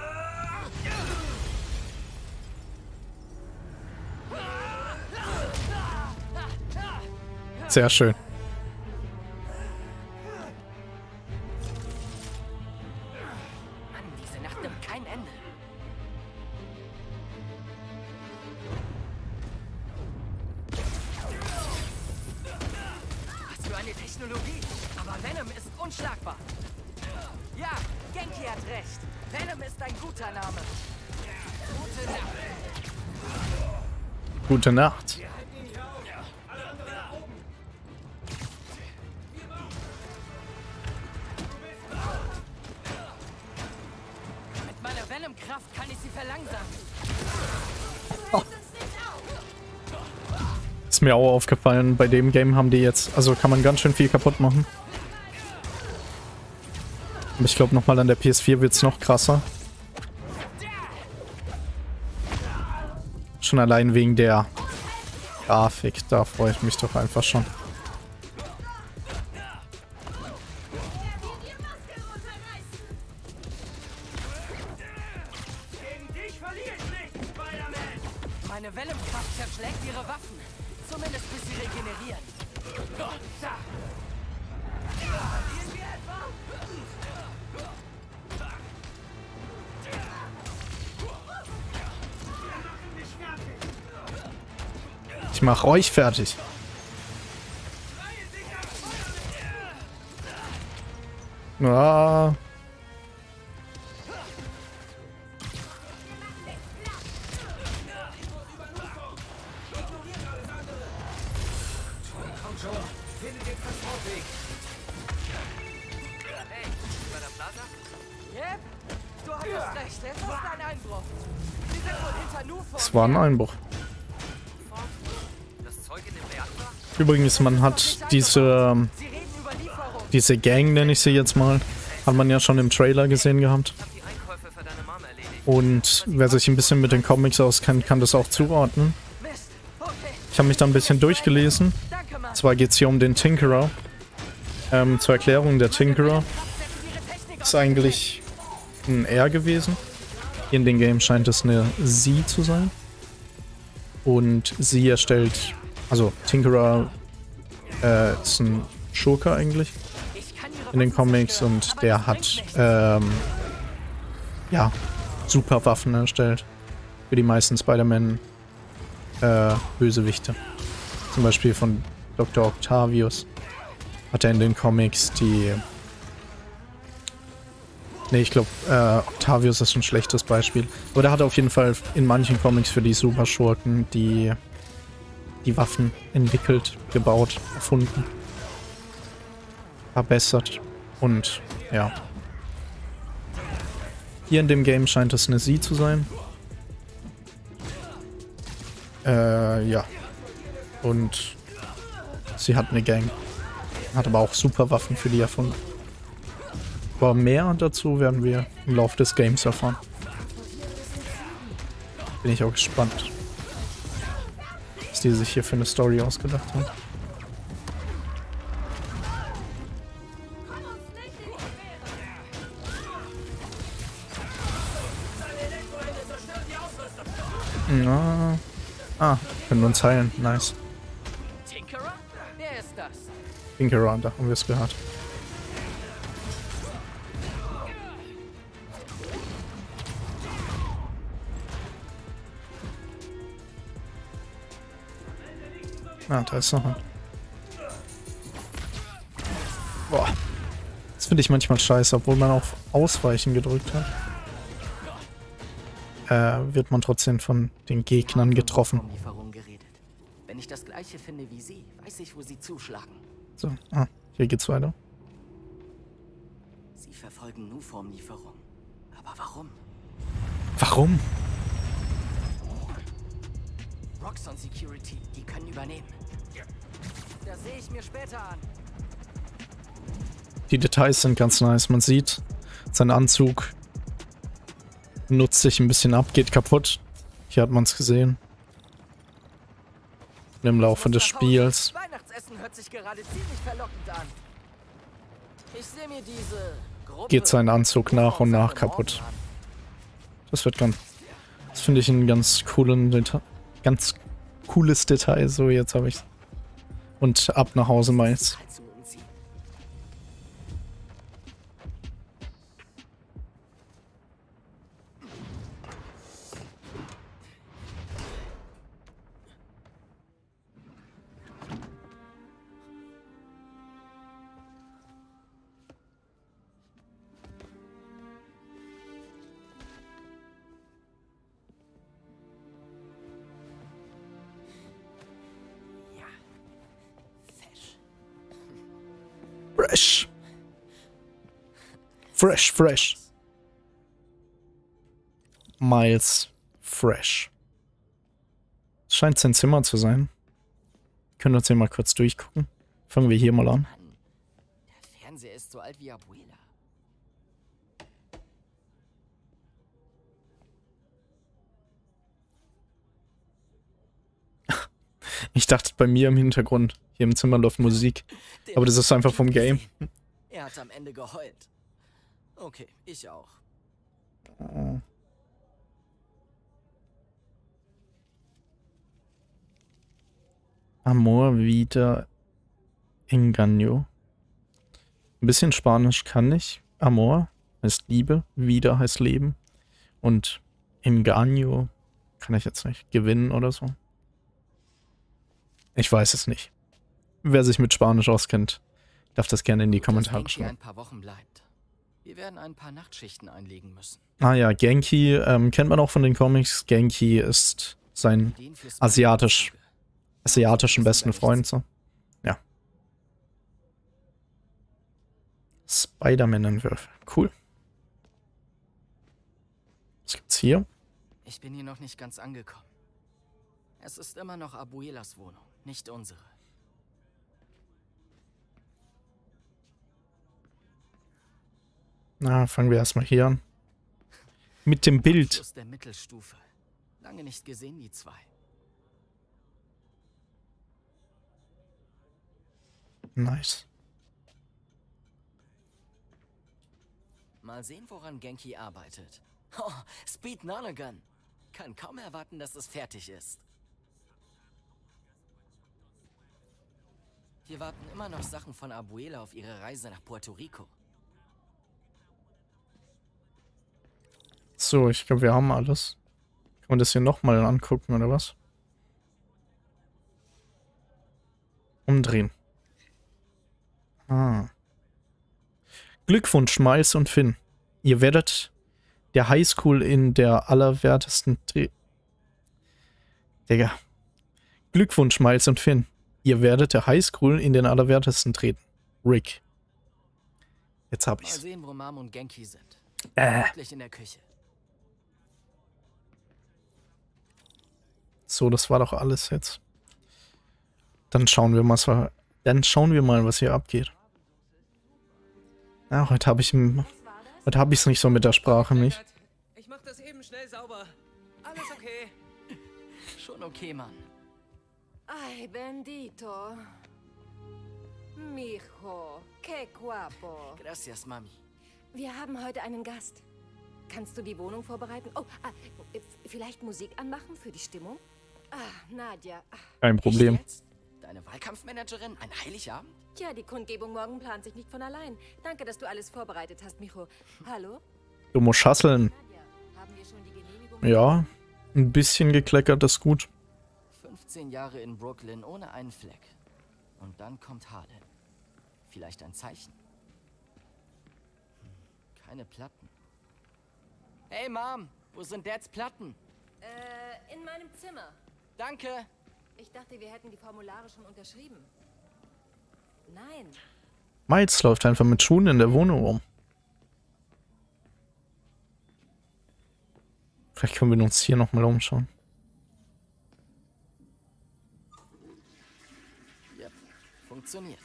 [SPEAKER 4] Sehr schön.
[SPEAKER 2] Mann, diese Nacht nimmt kein Ende. Was für eine Technologie. Aber Venom ist unschlagbar. Ja, Genki hat recht. Venom ist ein guter Name. Gute Nacht.
[SPEAKER 4] Gute Nacht.
[SPEAKER 2] Mit meiner Venom Kraft kann ich sie verlangsamen.
[SPEAKER 4] Ist mir auch aufgefallen, bei dem Game haben die jetzt, also kann man ganz schön viel kaputt machen. Aber ich glaube nochmal an der PS4 wird es noch krasser. Schon allein wegen der Grafik, da freue ich mich doch einfach schon.
[SPEAKER 2] Meine Wellenkraft zerschlägt ihre Waffen. Zumindest bis sie regenerieren.
[SPEAKER 4] Ich mach euch fertig. Ah.
[SPEAKER 2] Yep, du hattest recht. Es ist ein Einbruch. Sie sind wohl hinter Nuform.
[SPEAKER 4] Es war ein Einbruch.
[SPEAKER 7] Das Zeug in dem Reaktor?
[SPEAKER 4] Übrigens, man hat diese Gang, nenne ich sie jetzt mal, hat man ja schon im Trailer gesehen gehabt.
[SPEAKER 7] Ich hab die Einkäufe für deine Mom erledigt.
[SPEAKER 4] Und wer sich ein bisschen mit den Comics auskennt, kann das auch zuordnen.
[SPEAKER 2] Mist. Okay,
[SPEAKER 4] Ich habe mich da ein bisschen durchgelesen.
[SPEAKER 2] danke, Mann.
[SPEAKER 4] Zwar geht es hier um den Tinkerer. Zur Erklärung, der Tinkerer ist eigentlich ein R gewesen. In dem Game scheint es eine Sie zu sein. Und sie erstellt, also Tinkerer ist ein Schurke eigentlich in den Comics und der hat ja, super Waffen erstellt für die meisten Spider-Man Bösewichte. Zum Beispiel von Dr. Octavius hat er in den Comics die... Ne, ich glaube, Octavius ist ein schlechtes Beispiel. Aber der hat auf jeden Fall in manchen Comics für die Superschurken die Waffen entwickelt, gebaut, erfunden, verbessert und ja. Hier in dem Game scheint es eine Sie zu sein. Ja. Und sie hat eine Gang. Hat aber auch super Waffen für die erfunden. Aber mehr dazu werden wir im Laufe des Games erfahren. Bin ich auch gespannt, was die sich hier für eine Story ausgedacht haben. Na. Ah, können uns heilen. Nice.
[SPEAKER 2] Tinkerer? Wer ist das?
[SPEAKER 4] Tinkerer, da haben wir es gehört. Ah, da ist noch ein. Boah. Das finde ich manchmal scheiße, obwohl man auf Ausweichen gedrückt hat. Wird man trotzdem von den Gegnern getroffen.
[SPEAKER 2] Geredet. Wenn ich das gleiche finde wie Sie, weiß ich, wo Sie zuschlagen.
[SPEAKER 4] So, hier geht's weiter.
[SPEAKER 2] Sie verfolgen Nuform-Lieferung. Aber warum?
[SPEAKER 4] Warum?
[SPEAKER 2] Roxxon Security, die können übernehmen. Das sehe ich mir später an.
[SPEAKER 4] Die Details sind ganz nice. Man sieht, sein Anzug nutzt sich ein bisschen ab, geht kaputt. Hier hat man es gesehen. Im Laufe des Spiels.
[SPEAKER 2] Weihnachtsessen hört sich gerade ziemlich verlockend an. Ich sehe mir diese Gruppe
[SPEAKER 4] Geht sein Anzug nach und nach kaputt. Das wird ganz... Das finde ich ein ganz cooles Detail. So, jetzt habe ich's. Und ab nach Hause meins. Fresh. Fresh, fresh. Miles fresh. Es scheint sein Zimmer zu sein. Können wir uns hier mal kurz durchgucken. Fangen wir hier mal an.
[SPEAKER 2] Mann, der Fernseher ist so alt wie Abuela.
[SPEAKER 4] Ich dachte bei mir im Hintergrund, hier im Zimmer läuft Musik. Aber das ist einfach vom Game.
[SPEAKER 2] Er hat am Ende geheult. Okay, ich auch.
[SPEAKER 4] Amor vida engaño. Ein bisschen Spanisch kann ich. Amor heißt Liebe, vida heißt Leben. Und engaño kann ich jetzt nicht. Gewinnen oder so. Ich weiß es nicht. Wer sich mit Spanisch auskennt, darf das gerne in die Kommentare
[SPEAKER 2] Genki
[SPEAKER 4] schreiben.
[SPEAKER 2] ein paar Wochen bleibt. Wir werden ein paar Nachtschichten einlegen müssen.
[SPEAKER 4] Ah ja, Genki kennt man auch von den Comics. Genki ist sein
[SPEAKER 2] Den fürs
[SPEAKER 4] asiatischen besten Freund. So. Ja. Spider-Man-Entwürfe. Cool. Was gibt's hier?
[SPEAKER 2] Ich bin hier noch nicht ganz angekommen. Es ist immer noch Abuelas Wohnung, nicht unsere.
[SPEAKER 4] Na, fangen wir erstmal hier an. Mit dem Bild.
[SPEAKER 2] Schluss der Mittelstufe. Lange nicht gesehen, die zwei.
[SPEAKER 4] Nice.
[SPEAKER 2] Mal sehen, woran Genki arbeitet. Oh, Speed Nonagon. Kann kaum erwarten, dass es fertig ist. Hier warten immer noch Sachen von Abuela auf ihre Reise nach Puerto Rico.
[SPEAKER 4] So, ich glaube, wir haben alles. Kann man das hier nochmal angucken, oder was? Umdrehen. Ah. Glückwunsch, Miles und Finn. Ihr werdet der Highschool in der allerwertesten Digga. Glückwunsch, Miles und Finn. Ihr werdet der Highschool in den allerwertesten treten. Rick. Jetzt hab
[SPEAKER 2] Mal
[SPEAKER 4] ich's.
[SPEAKER 2] sehen, wo Mom und Genki sind. Wirklich in der Küche.
[SPEAKER 4] So, das war doch alles jetzt. Dann schauen wir mal, was hier abgeht. Ja, heute habe ich es nicht so mit der Sprache, nicht?
[SPEAKER 6] Ich mach das eben schnell sauber. Alles okay.
[SPEAKER 2] Schon okay, Mann.
[SPEAKER 8] Ay, bendito. Mijo, qué guapo.
[SPEAKER 2] Gracias, Mami.
[SPEAKER 8] Wir haben heute einen Gast. Kannst du die Wohnung vorbereiten? Oh, vielleicht Musik anmachen für die Stimmung? Nadja.
[SPEAKER 4] Kein Problem.
[SPEAKER 2] Ich jetzt? Deine Wahlkampfmanagerin? Ein Heiligabend?
[SPEAKER 8] Tja, die Kundgebung morgen plant sich nicht von allein. Danke, dass du alles vorbereitet hast, Mijo. Hallo?
[SPEAKER 4] Du musst schasseln.
[SPEAKER 8] Nadja, haben wir schon die Genehmigung?
[SPEAKER 4] Ja, ein bisschen gekleckert ist gut.
[SPEAKER 2] 15 Jahre in Brooklyn ohne einen Fleck. Und dann kommt Harlan. Vielleicht ein Zeichen. Keine Platten. Hey Mom, wo sind Dads Platten?
[SPEAKER 8] In meinem Zimmer.
[SPEAKER 2] Danke.
[SPEAKER 8] Ich dachte, wir hätten die Formulare schon unterschrieben. Nein.
[SPEAKER 4] Miles läuft einfach mit Schuhen in der Wohnung rum. Vielleicht können wir uns hier nochmal umschauen.
[SPEAKER 2] Yep, funktioniert.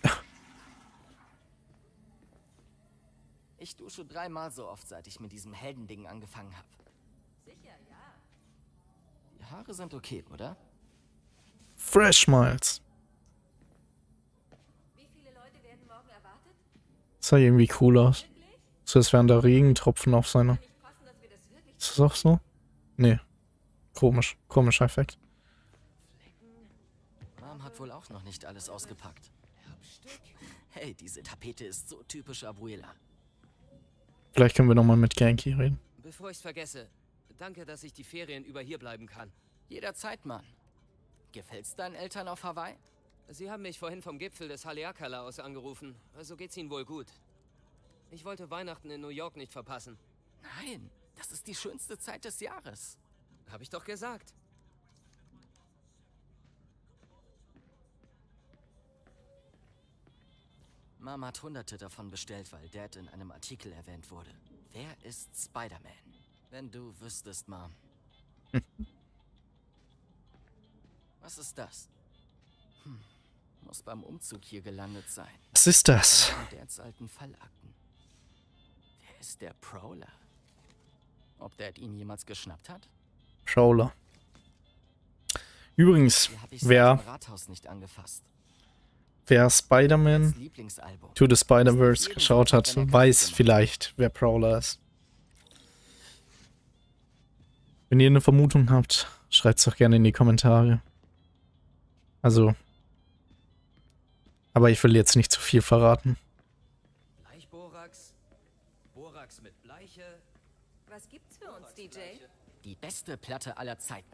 [SPEAKER 2] Ich dusche 3-mal so oft, seit ich mit diesem Heldending angefangen habe.
[SPEAKER 8] Sicher, ja.
[SPEAKER 2] Die Haare sind okay, oder?
[SPEAKER 4] Fresh Miles.
[SPEAKER 8] Wie viele Leute werden morgen erwartet?
[SPEAKER 4] Sah irgendwie cool aus. So als wären da Regentropfen auf seiner.
[SPEAKER 8] Nicht passen, dass wir das wirklich...
[SPEAKER 4] Ist das auch so? Nee. Komisch. Komischer Effekt.
[SPEAKER 2] Mom hat wohl auch noch nicht alles ausgepackt. Hey, diese Tapete ist so typisch Abuela.
[SPEAKER 4] Vielleicht können wir nochmal mit Genki reden.
[SPEAKER 9] Bevor ich's vergesse, danke, dass ich die Ferien über hier bleiben kann.
[SPEAKER 2] Jederzeit, Mann. Gefällt's deinen Eltern auf Hawaii?
[SPEAKER 9] Sie haben mich vorhin vom Gipfel des Haleakala aus angerufen, also geht's ihnen wohl gut. Ich wollte Weihnachten in New York nicht verpassen.
[SPEAKER 2] Nein, das ist die schönste Zeit des Jahres.
[SPEAKER 9] Hab ich doch gesagt.
[SPEAKER 2] Mama hat Hunderte davon bestellt, weil Dad in einem Artikel erwähnt wurde. Wer ist Spider-Man? Wenn du wüsstest, Mom. Was ist das? Muss beim Umzug hier gelandet sein.
[SPEAKER 4] Was ist das?
[SPEAKER 2] Dads alten Fallakten. Wer ist der Prowler? Ob Dad ihn jemals geschnappt hat?
[SPEAKER 4] Prowler. Übrigens,
[SPEAKER 2] Hier hab ich
[SPEAKER 4] wer
[SPEAKER 2] im Rathaus nicht angefasst.
[SPEAKER 4] Spider-Man
[SPEAKER 2] Lieblingsalbum.
[SPEAKER 4] to the Spider-Verse geschaut hat, weiß vielleicht, wer Prowler ist. Wenn ihr eine Vermutung habt, schreibt es doch gerne in die Kommentare. Also, aber ich will jetzt nicht zu viel verraten.
[SPEAKER 9] Bleichborax, Borax mit Bleiche.
[SPEAKER 8] Was gibt's für uns, DJ?
[SPEAKER 2] Die beste Platte aller Zeiten.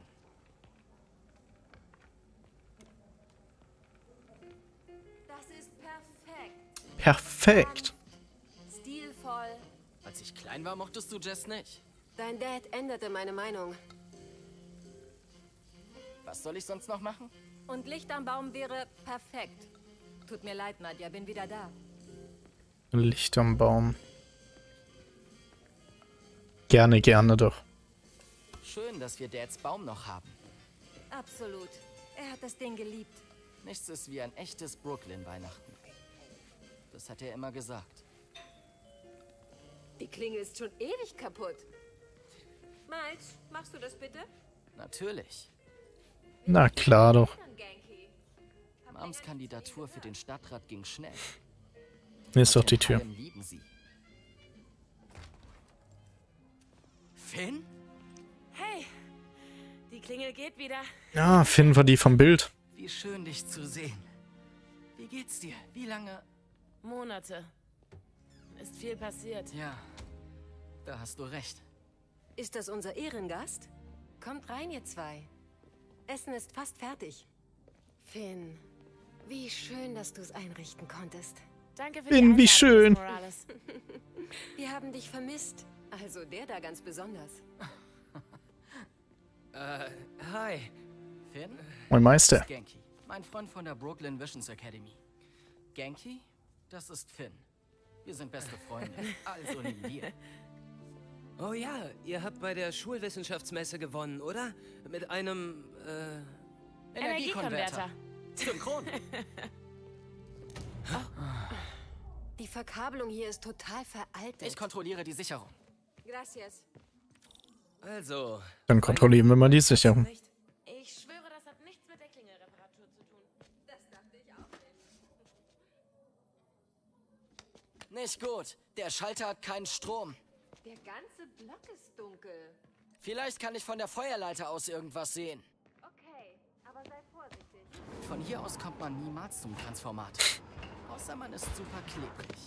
[SPEAKER 8] Das ist perfekt.
[SPEAKER 4] Perfekt.
[SPEAKER 8] Stilvoll.
[SPEAKER 2] Als ich klein war, mochtest du Jess nicht.
[SPEAKER 8] Dein Dad änderte meine Meinung.
[SPEAKER 2] Was soll ich sonst noch machen?
[SPEAKER 8] Und Licht am Baum wäre perfekt. Tut mir leid, Nadja, bin wieder da.
[SPEAKER 4] Licht am Baum. Gerne, gerne doch.
[SPEAKER 2] Schön, dass wir Dads Baum noch haben.
[SPEAKER 8] Absolut. Er hat das Ding geliebt.
[SPEAKER 2] Nichts ist wie ein echtes Brooklyn-Weihnachten. Das hat er immer gesagt.
[SPEAKER 8] Die Klinge ist schon ewig kaputt. Miles, machst du das bitte?
[SPEAKER 2] Natürlich.
[SPEAKER 4] Na klar doch.
[SPEAKER 2] Moms Kandidatur für den Stadtrat ging schnell.
[SPEAKER 4] Hier ist doch die Tür.
[SPEAKER 2] Allem lieben sie. Finn?
[SPEAKER 10] Hey, die Klingel geht wieder.
[SPEAKER 4] Ja, Finn war die vom Bild.
[SPEAKER 2] Wie schön, dich zu sehen. Wie geht's dir? Wie lange?
[SPEAKER 10] Monate. Ist viel passiert.
[SPEAKER 2] Ja, da hast du recht.
[SPEAKER 8] Ist das unser Ehrengast? Kommt rein, ihr zwei. Essen ist fast fertig. Finn, wie schön, dass du es einrichten konntest.
[SPEAKER 10] Danke für
[SPEAKER 4] Finn,
[SPEAKER 10] die Einladung,
[SPEAKER 4] wie schön.
[SPEAKER 10] Miss Morales.
[SPEAKER 8] Wir haben dich vermisst. Also der da ganz besonders.
[SPEAKER 9] Hi.
[SPEAKER 2] Finn?
[SPEAKER 4] Mein Meister.
[SPEAKER 2] Das ist Genki, mein Freund von der Brooklyn Visions Academy. Genki, das ist Finn. Wir sind beste Freunde, also nie wir.
[SPEAKER 9] Oh ja, ihr habt bei der Schulwissenschaftsmesse gewonnen, oder? Mit einem,
[SPEAKER 10] Energiekonverter.
[SPEAKER 2] Synchron.
[SPEAKER 8] Die Verkabelung hier ist total veraltet.
[SPEAKER 2] Ich kontrolliere die Sicherung.
[SPEAKER 8] Gracias.
[SPEAKER 9] Also...
[SPEAKER 4] Dann kontrollieren wir mal die Sicherung.
[SPEAKER 10] Ich schwöre, das hat nichts mit der Klingelreparatur zu tun.
[SPEAKER 8] Das dachte ich auch nicht.
[SPEAKER 2] Nicht gut. Der Schalter hat keinen Strom.
[SPEAKER 8] Der ganze Block ist dunkel.
[SPEAKER 2] Vielleicht kann ich von der Feuerleiter aus irgendwas sehen.
[SPEAKER 8] Okay, aber sei vorsichtig.
[SPEAKER 2] Von hier aus kommt man niemals zum Transformator. Außer man ist super klebrig.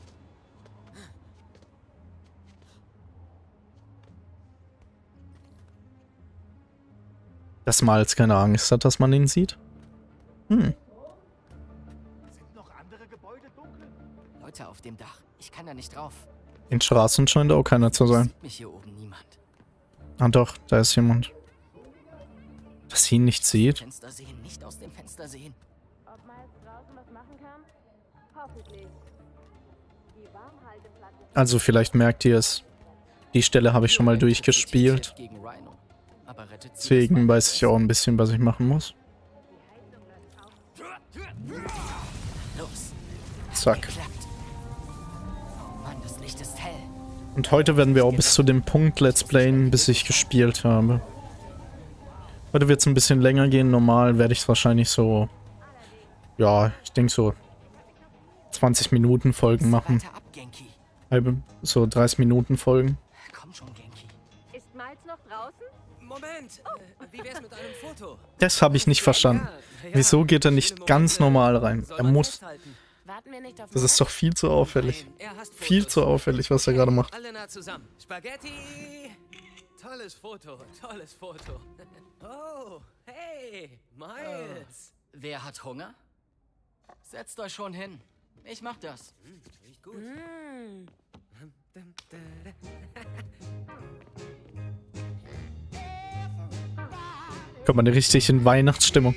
[SPEAKER 4] Dass Miles keine Angst hat, dass man ihn sieht.
[SPEAKER 6] Sind noch andere Gebäude dunkel?
[SPEAKER 2] Leute auf dem Dach. Ich kann da nicht drauf.
[SPEAKER 4] In Straßen scheint auch keiner zu sein.
[SPEAKER 2] Sieht mich hier oben niemand.
[SPEAKER 4] Ah doch, da ist jemand. Dass sie ihn nicht sieht.
[SPEAKER 2] Fenster sehen, nicht aus dem Fenster sehen.
[SPEAKER 10] Ob Miles draußen was machen kann?
[SPEAKER 8] Hoffentlich. Die Warmhalteplatte.
[SPEAKER 4] Also vielleicht merkt ihr es. Die Stelle habe ich schon mal durchgespielt.
[SPEAKER 2] Gegen Rhino. Aber rettet sie
[SPEAKER 4] Deswegen
[SPEAKER 2] das
[SPEAKER 4] weiß ich auch ein bisschen, was ich machen muss.
[SPEAKER 2] Los.
[SPEAKER 4] Zack.
[SPEAKER 2] Geklappt. Oh Mann, das Licht ist hell.
[SPEAKER 4] Und heute werden wir auch bis zu dem Punkt Let's Playen, bis ich gespielt habe. Heute wird es ein bisschen länger gehen. Normal werde ich es wahrscheinlich so... Ja, ich denke so 20 Minuten Folgen machen.
[SPEAKER 2] Weiter ab, Genki.
[SPEAKER 4] So 30 Minuten Folgen.
[SPEAKER 2] Komm schon, Genki.
[SPEAKER 8] Ist Miles noch draußen?
[SPEAKER 9] Moment, wie wär's mit einem Foto?
[SPEAKER 4] Das habe ich nicht verstanden. Wieso geht er nicht ganz normal rein? Er muss...
[SPEAKER 10] Warten wir nicht auf
[SPEAKER 4] Das ist doch viel zu auffällig.
[SPEAKER 9] Er hasst
[SPEAKER 4] Viel
[SPEAKER 9] Fotos.
[SPEAKER 4] zu auffällig, was er gerade macht.
[SPEAKER 9] Alle nah zusammen. Spaghetti! Tolles Foto, tolles Foto. Oh, hey, Miles.
[SPEAKER 2] Wer hat Hunger? Setzt euch schon hin. Ich mach das.
[SPEAKER 9] Riecht gut.
[SPEAKER 4] Kommt man richtig in Weihnachtsstimmung.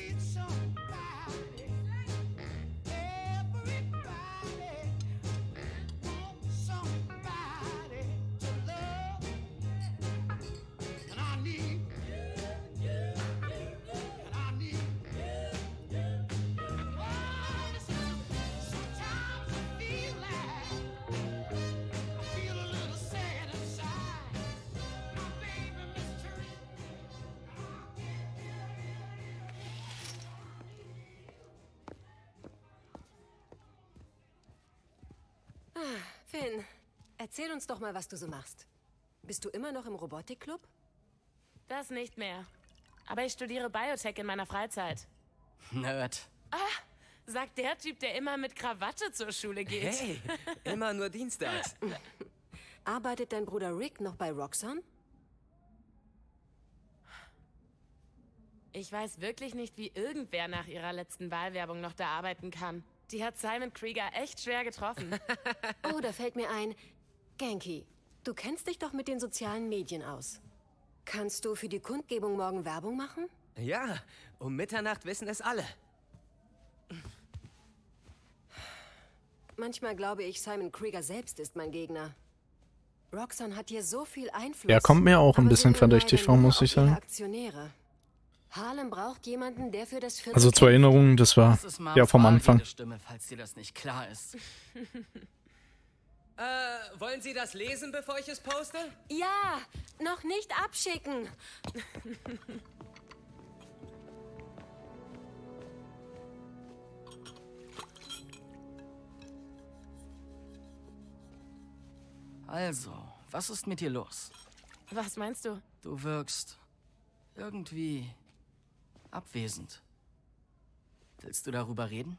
[SPEAKER 8] Finn, erzähl uns doch mal, was du so machst. Bist du immer noch im Robotikclub?
[SPEAKER 10] Das nicht mehr. Aber ich studiere Biotech in meiner Freizeit.
[SPEAKER 11] Nerd.
[SPEAKER 10] Sagt der Typ, der immer mit Krawatte zur Schule geht.
[SPEAKER 9] Hey, immer nur dienstags.
[SPEAKER 8] Arbeitet dein Bruder Rick noch bei Roxxon?
[SPEAKER 10] Ich weiß wirklich nicht, wie irgendwer nach ihrer letzten Wahlwerbung noch da arbeiten kann. Die hat Simon Krieger echt schwer getroffen.
[SPEAKER 8] Oh, da fällt mir ein. Genki, du kennst dich doch mit den sozialen Medien aus. Kannst du für die Kundgebung morgen Werbung machen?
[SPEAKER 9] Ja, um Mitternacht wissen es alle.
[SPEAKER 8] Manchmal glaube ich, Simon Krieger selbst ist mein Gegner. Roxxon hat hier so viel Einfluss.
[SPEAKER 4] Ja, kommt mir auch ein bisschen verdächtig vor, muss ich sagen.
[SPEAKER 8] Aktionäre. Harlem braucht jemanden, der für das Viertel
[SPEAKER 4] Also zur Erinnerung, das war ja vom Anfang.
[SPEAKER 11] Stimme, falls dir das nicht klar ist.
[SPEAKER 9] Wollen Sie das lesen, bevor ich es poste?
[SPEAKER 8] Ja, noch nicht abschicken.
[SPEAKER 11] Also, was ist mit dir los?
[SPEAKER 10] Was meinst du?
[SPEAKER 11] Du wirkst irgendwie abwesend. Willst du darüber reden?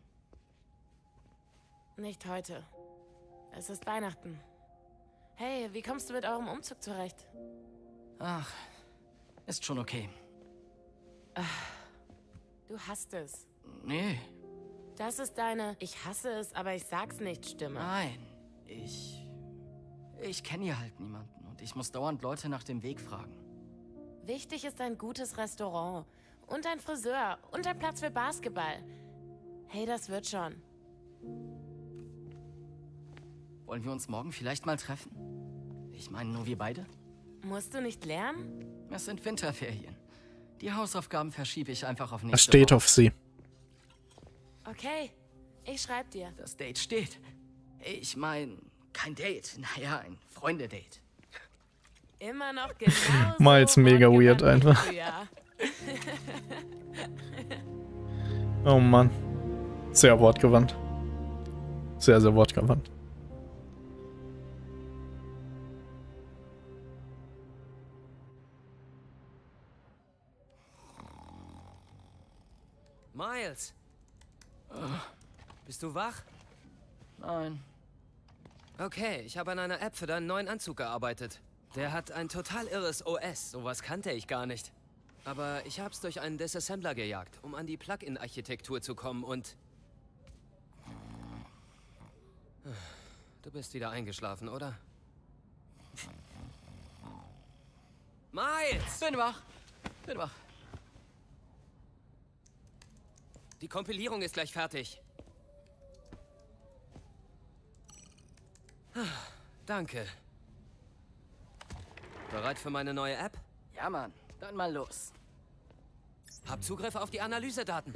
[SPEAKER 10] Nicht heute. Es ist Weihnachten. Hey, wie kommst du mit eurem Umzug zurecht?
[SPEAKER 11] Ach, ist schon okay.
[SPEAKER 10] Du hasst es.
[SPEAKER 11] Nee.
[SPEAKER 10] Das ist deine "Ich hasse es, aber ich sag's nicht" Stimme.
[SPEAKER 11] Nein, ich kenne hier halt niemanden und ich muss dauernd Leute nach dem Weg fragen.
[SPEAKER 10] Wichtig ist ein gutes Restaurant und ein Friseur und ein Platz für Basketball. Hey, das wird schon.
[SPEAKER 11] Wollen wir uns morgen vielleicht mal treffen? Ich meine, nur wir beide?
[SPEAKER 10] Musst du nicht lernen?
[SPEAKER 11] Es sind Winterferien. Die Hausaufgaben verschiebe ich einfach auf nächste
[SPEAKER 4] Das steht
[SPEAKER 11] Woche.
[SPEAKER 4] auf sie.
[SPEAKER 10] Okay, ich schreib dir.
[SPEAKER 11] Das Date steht. Ich meine, kein Date. Naja, ein Freunde-Date.
[SPEAKER 10] Immer noch genauso.
[SPEAKER 4] Miles mega weird einfach.
[SPEAKER 10] Ja.
[SPEAKER 4] Oh Mann. Sehr wortgewandt. Sehr, sehr wortgewandt.
[SPEAKER 9] Miles. Bist du wach?
[SPEAKER 11] Nein.
[SPEAKER 9] Okay, ich habe an einer App für deinen neuen Anzug gearbeitet. Der hat ein total irres OS, sowas kannte ich gar nicht. Aber ich hab's durch einen Disassembler gejagt, um an die Plugin-Architektur zu kommen und... Du bist wieder eingeschlafen, oder? Miles!
[SPEAKER 11] Bin wach. Bin wach.
[SPEAKER 9] Die Kompilierung ist gleich fertig. Danke. Bereit für meine neue App?
[SPEAKER 11] Ja, Mann. Dann mal los.
[SPEAKER 9] Hab Zugriff auf die Analysedaten.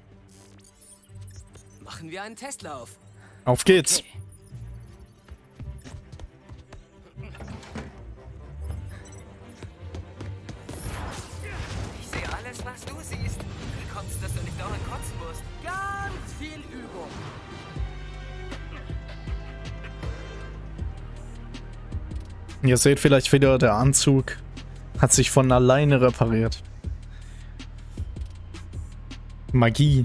[SPEAKER 9] Machen wir einen Testlauf.
[SPEAKER 4] Auf geht's.
[SPEAKER 11] Okay.
[SPEAKER 7] Ich sehe alles, was du siehst. Wie kommt's, dass du nicht dauernd kotzen musst?
[SPEAKER 2] Ganz viel Übung.
[SPEAKER 4] Ihr seht vielleicht wieder, der Anzug hat sich von alleine repariert. Magie.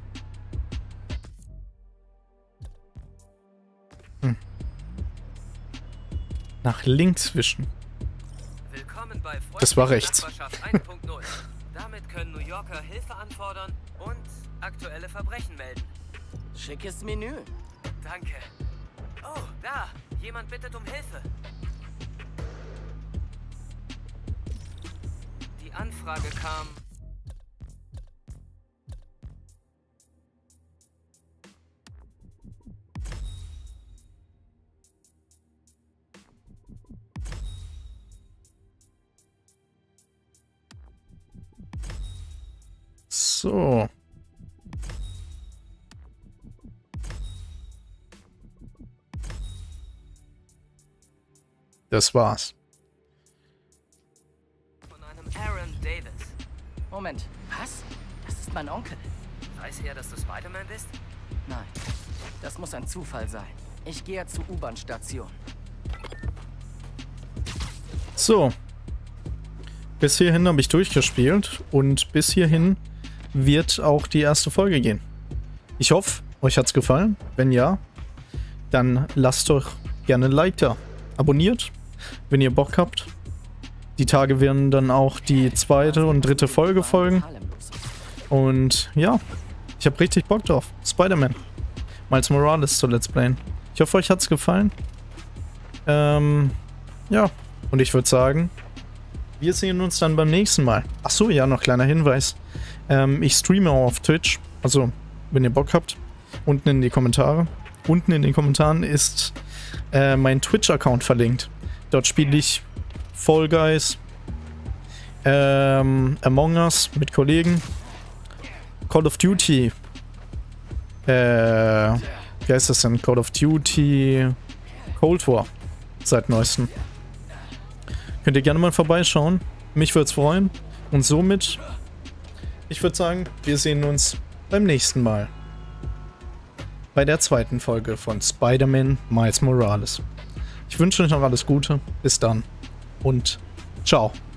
[SPEAKER 4] Nach links wischen.
[SPEAKER 7] Willkommen bei
[SPEAKER 4] Das war rechts.
[SPEAKER 7] Nachbarschaft 1.0. Damit können New Yorker Hilfe anfordern und aktuelle Verbrechen melden.
[SPEAKER 11] Schickes Menü.
[SPEAKER 7] Danke. Oh, da. Jemand bittet um Hilfe. Die Anfrage kam...
[SPEAKER 4] So. Das war's.
[SPEAKER 7] von einem Aaron Davis.
[SPEAKER 11] Moment. Was? Das ist mein Onkel.
[SPEAKER 7] Weiß er, dass du Spider-Man bist?
[SPEAKER 11] Nein. Das muss ein Zufall sein.
[SPEAKER 2] Ich gehe zur U-Bahn-Station.
[SPEAKER 4] So. Bis hierhin habe ich durchgespielt und bis hierhin wird auch die erste Folge gehen. Ich hoffe, euch hat's gefallen. Wenn ja, dann lasst doch gerne ein Like da. Abonniert, wenn ihr Bock habt. Die Tage werden dann auch die zweite und dritte Folge folgen. Und ja, ich habe richtig Bock drauf. Spider-Man. Miles Morales zu Let's Playen. Ich hoffe, euch hat's gefallen. Ja, und ich würde sagen, wir sehen uns dann beim nächsten Mal. Achso, ja, noch kleiner Hinweis. Ich streame auch auf Twitch. Also, wenn ihr Bock habt, unten in die Kommentare. Unten in den Kommentaren ist mein Twitch-Account verlinkt. Dort spiele ich Fall Guys, Among Us mit Kollegen, Call of Duty, wie heißt das denn? Call of Duty Cold War seit neuestem. Könnt ihr gerne mal vorbeischauen. Mich würde es freuen. Und somit, ich würde sagen, wir sehen uns beim nächsten Mal. Bei der zweiten Folge von Spider-Man Miles Morales. Ich wünsche euch noch alles Gute. Bis dann und ciao.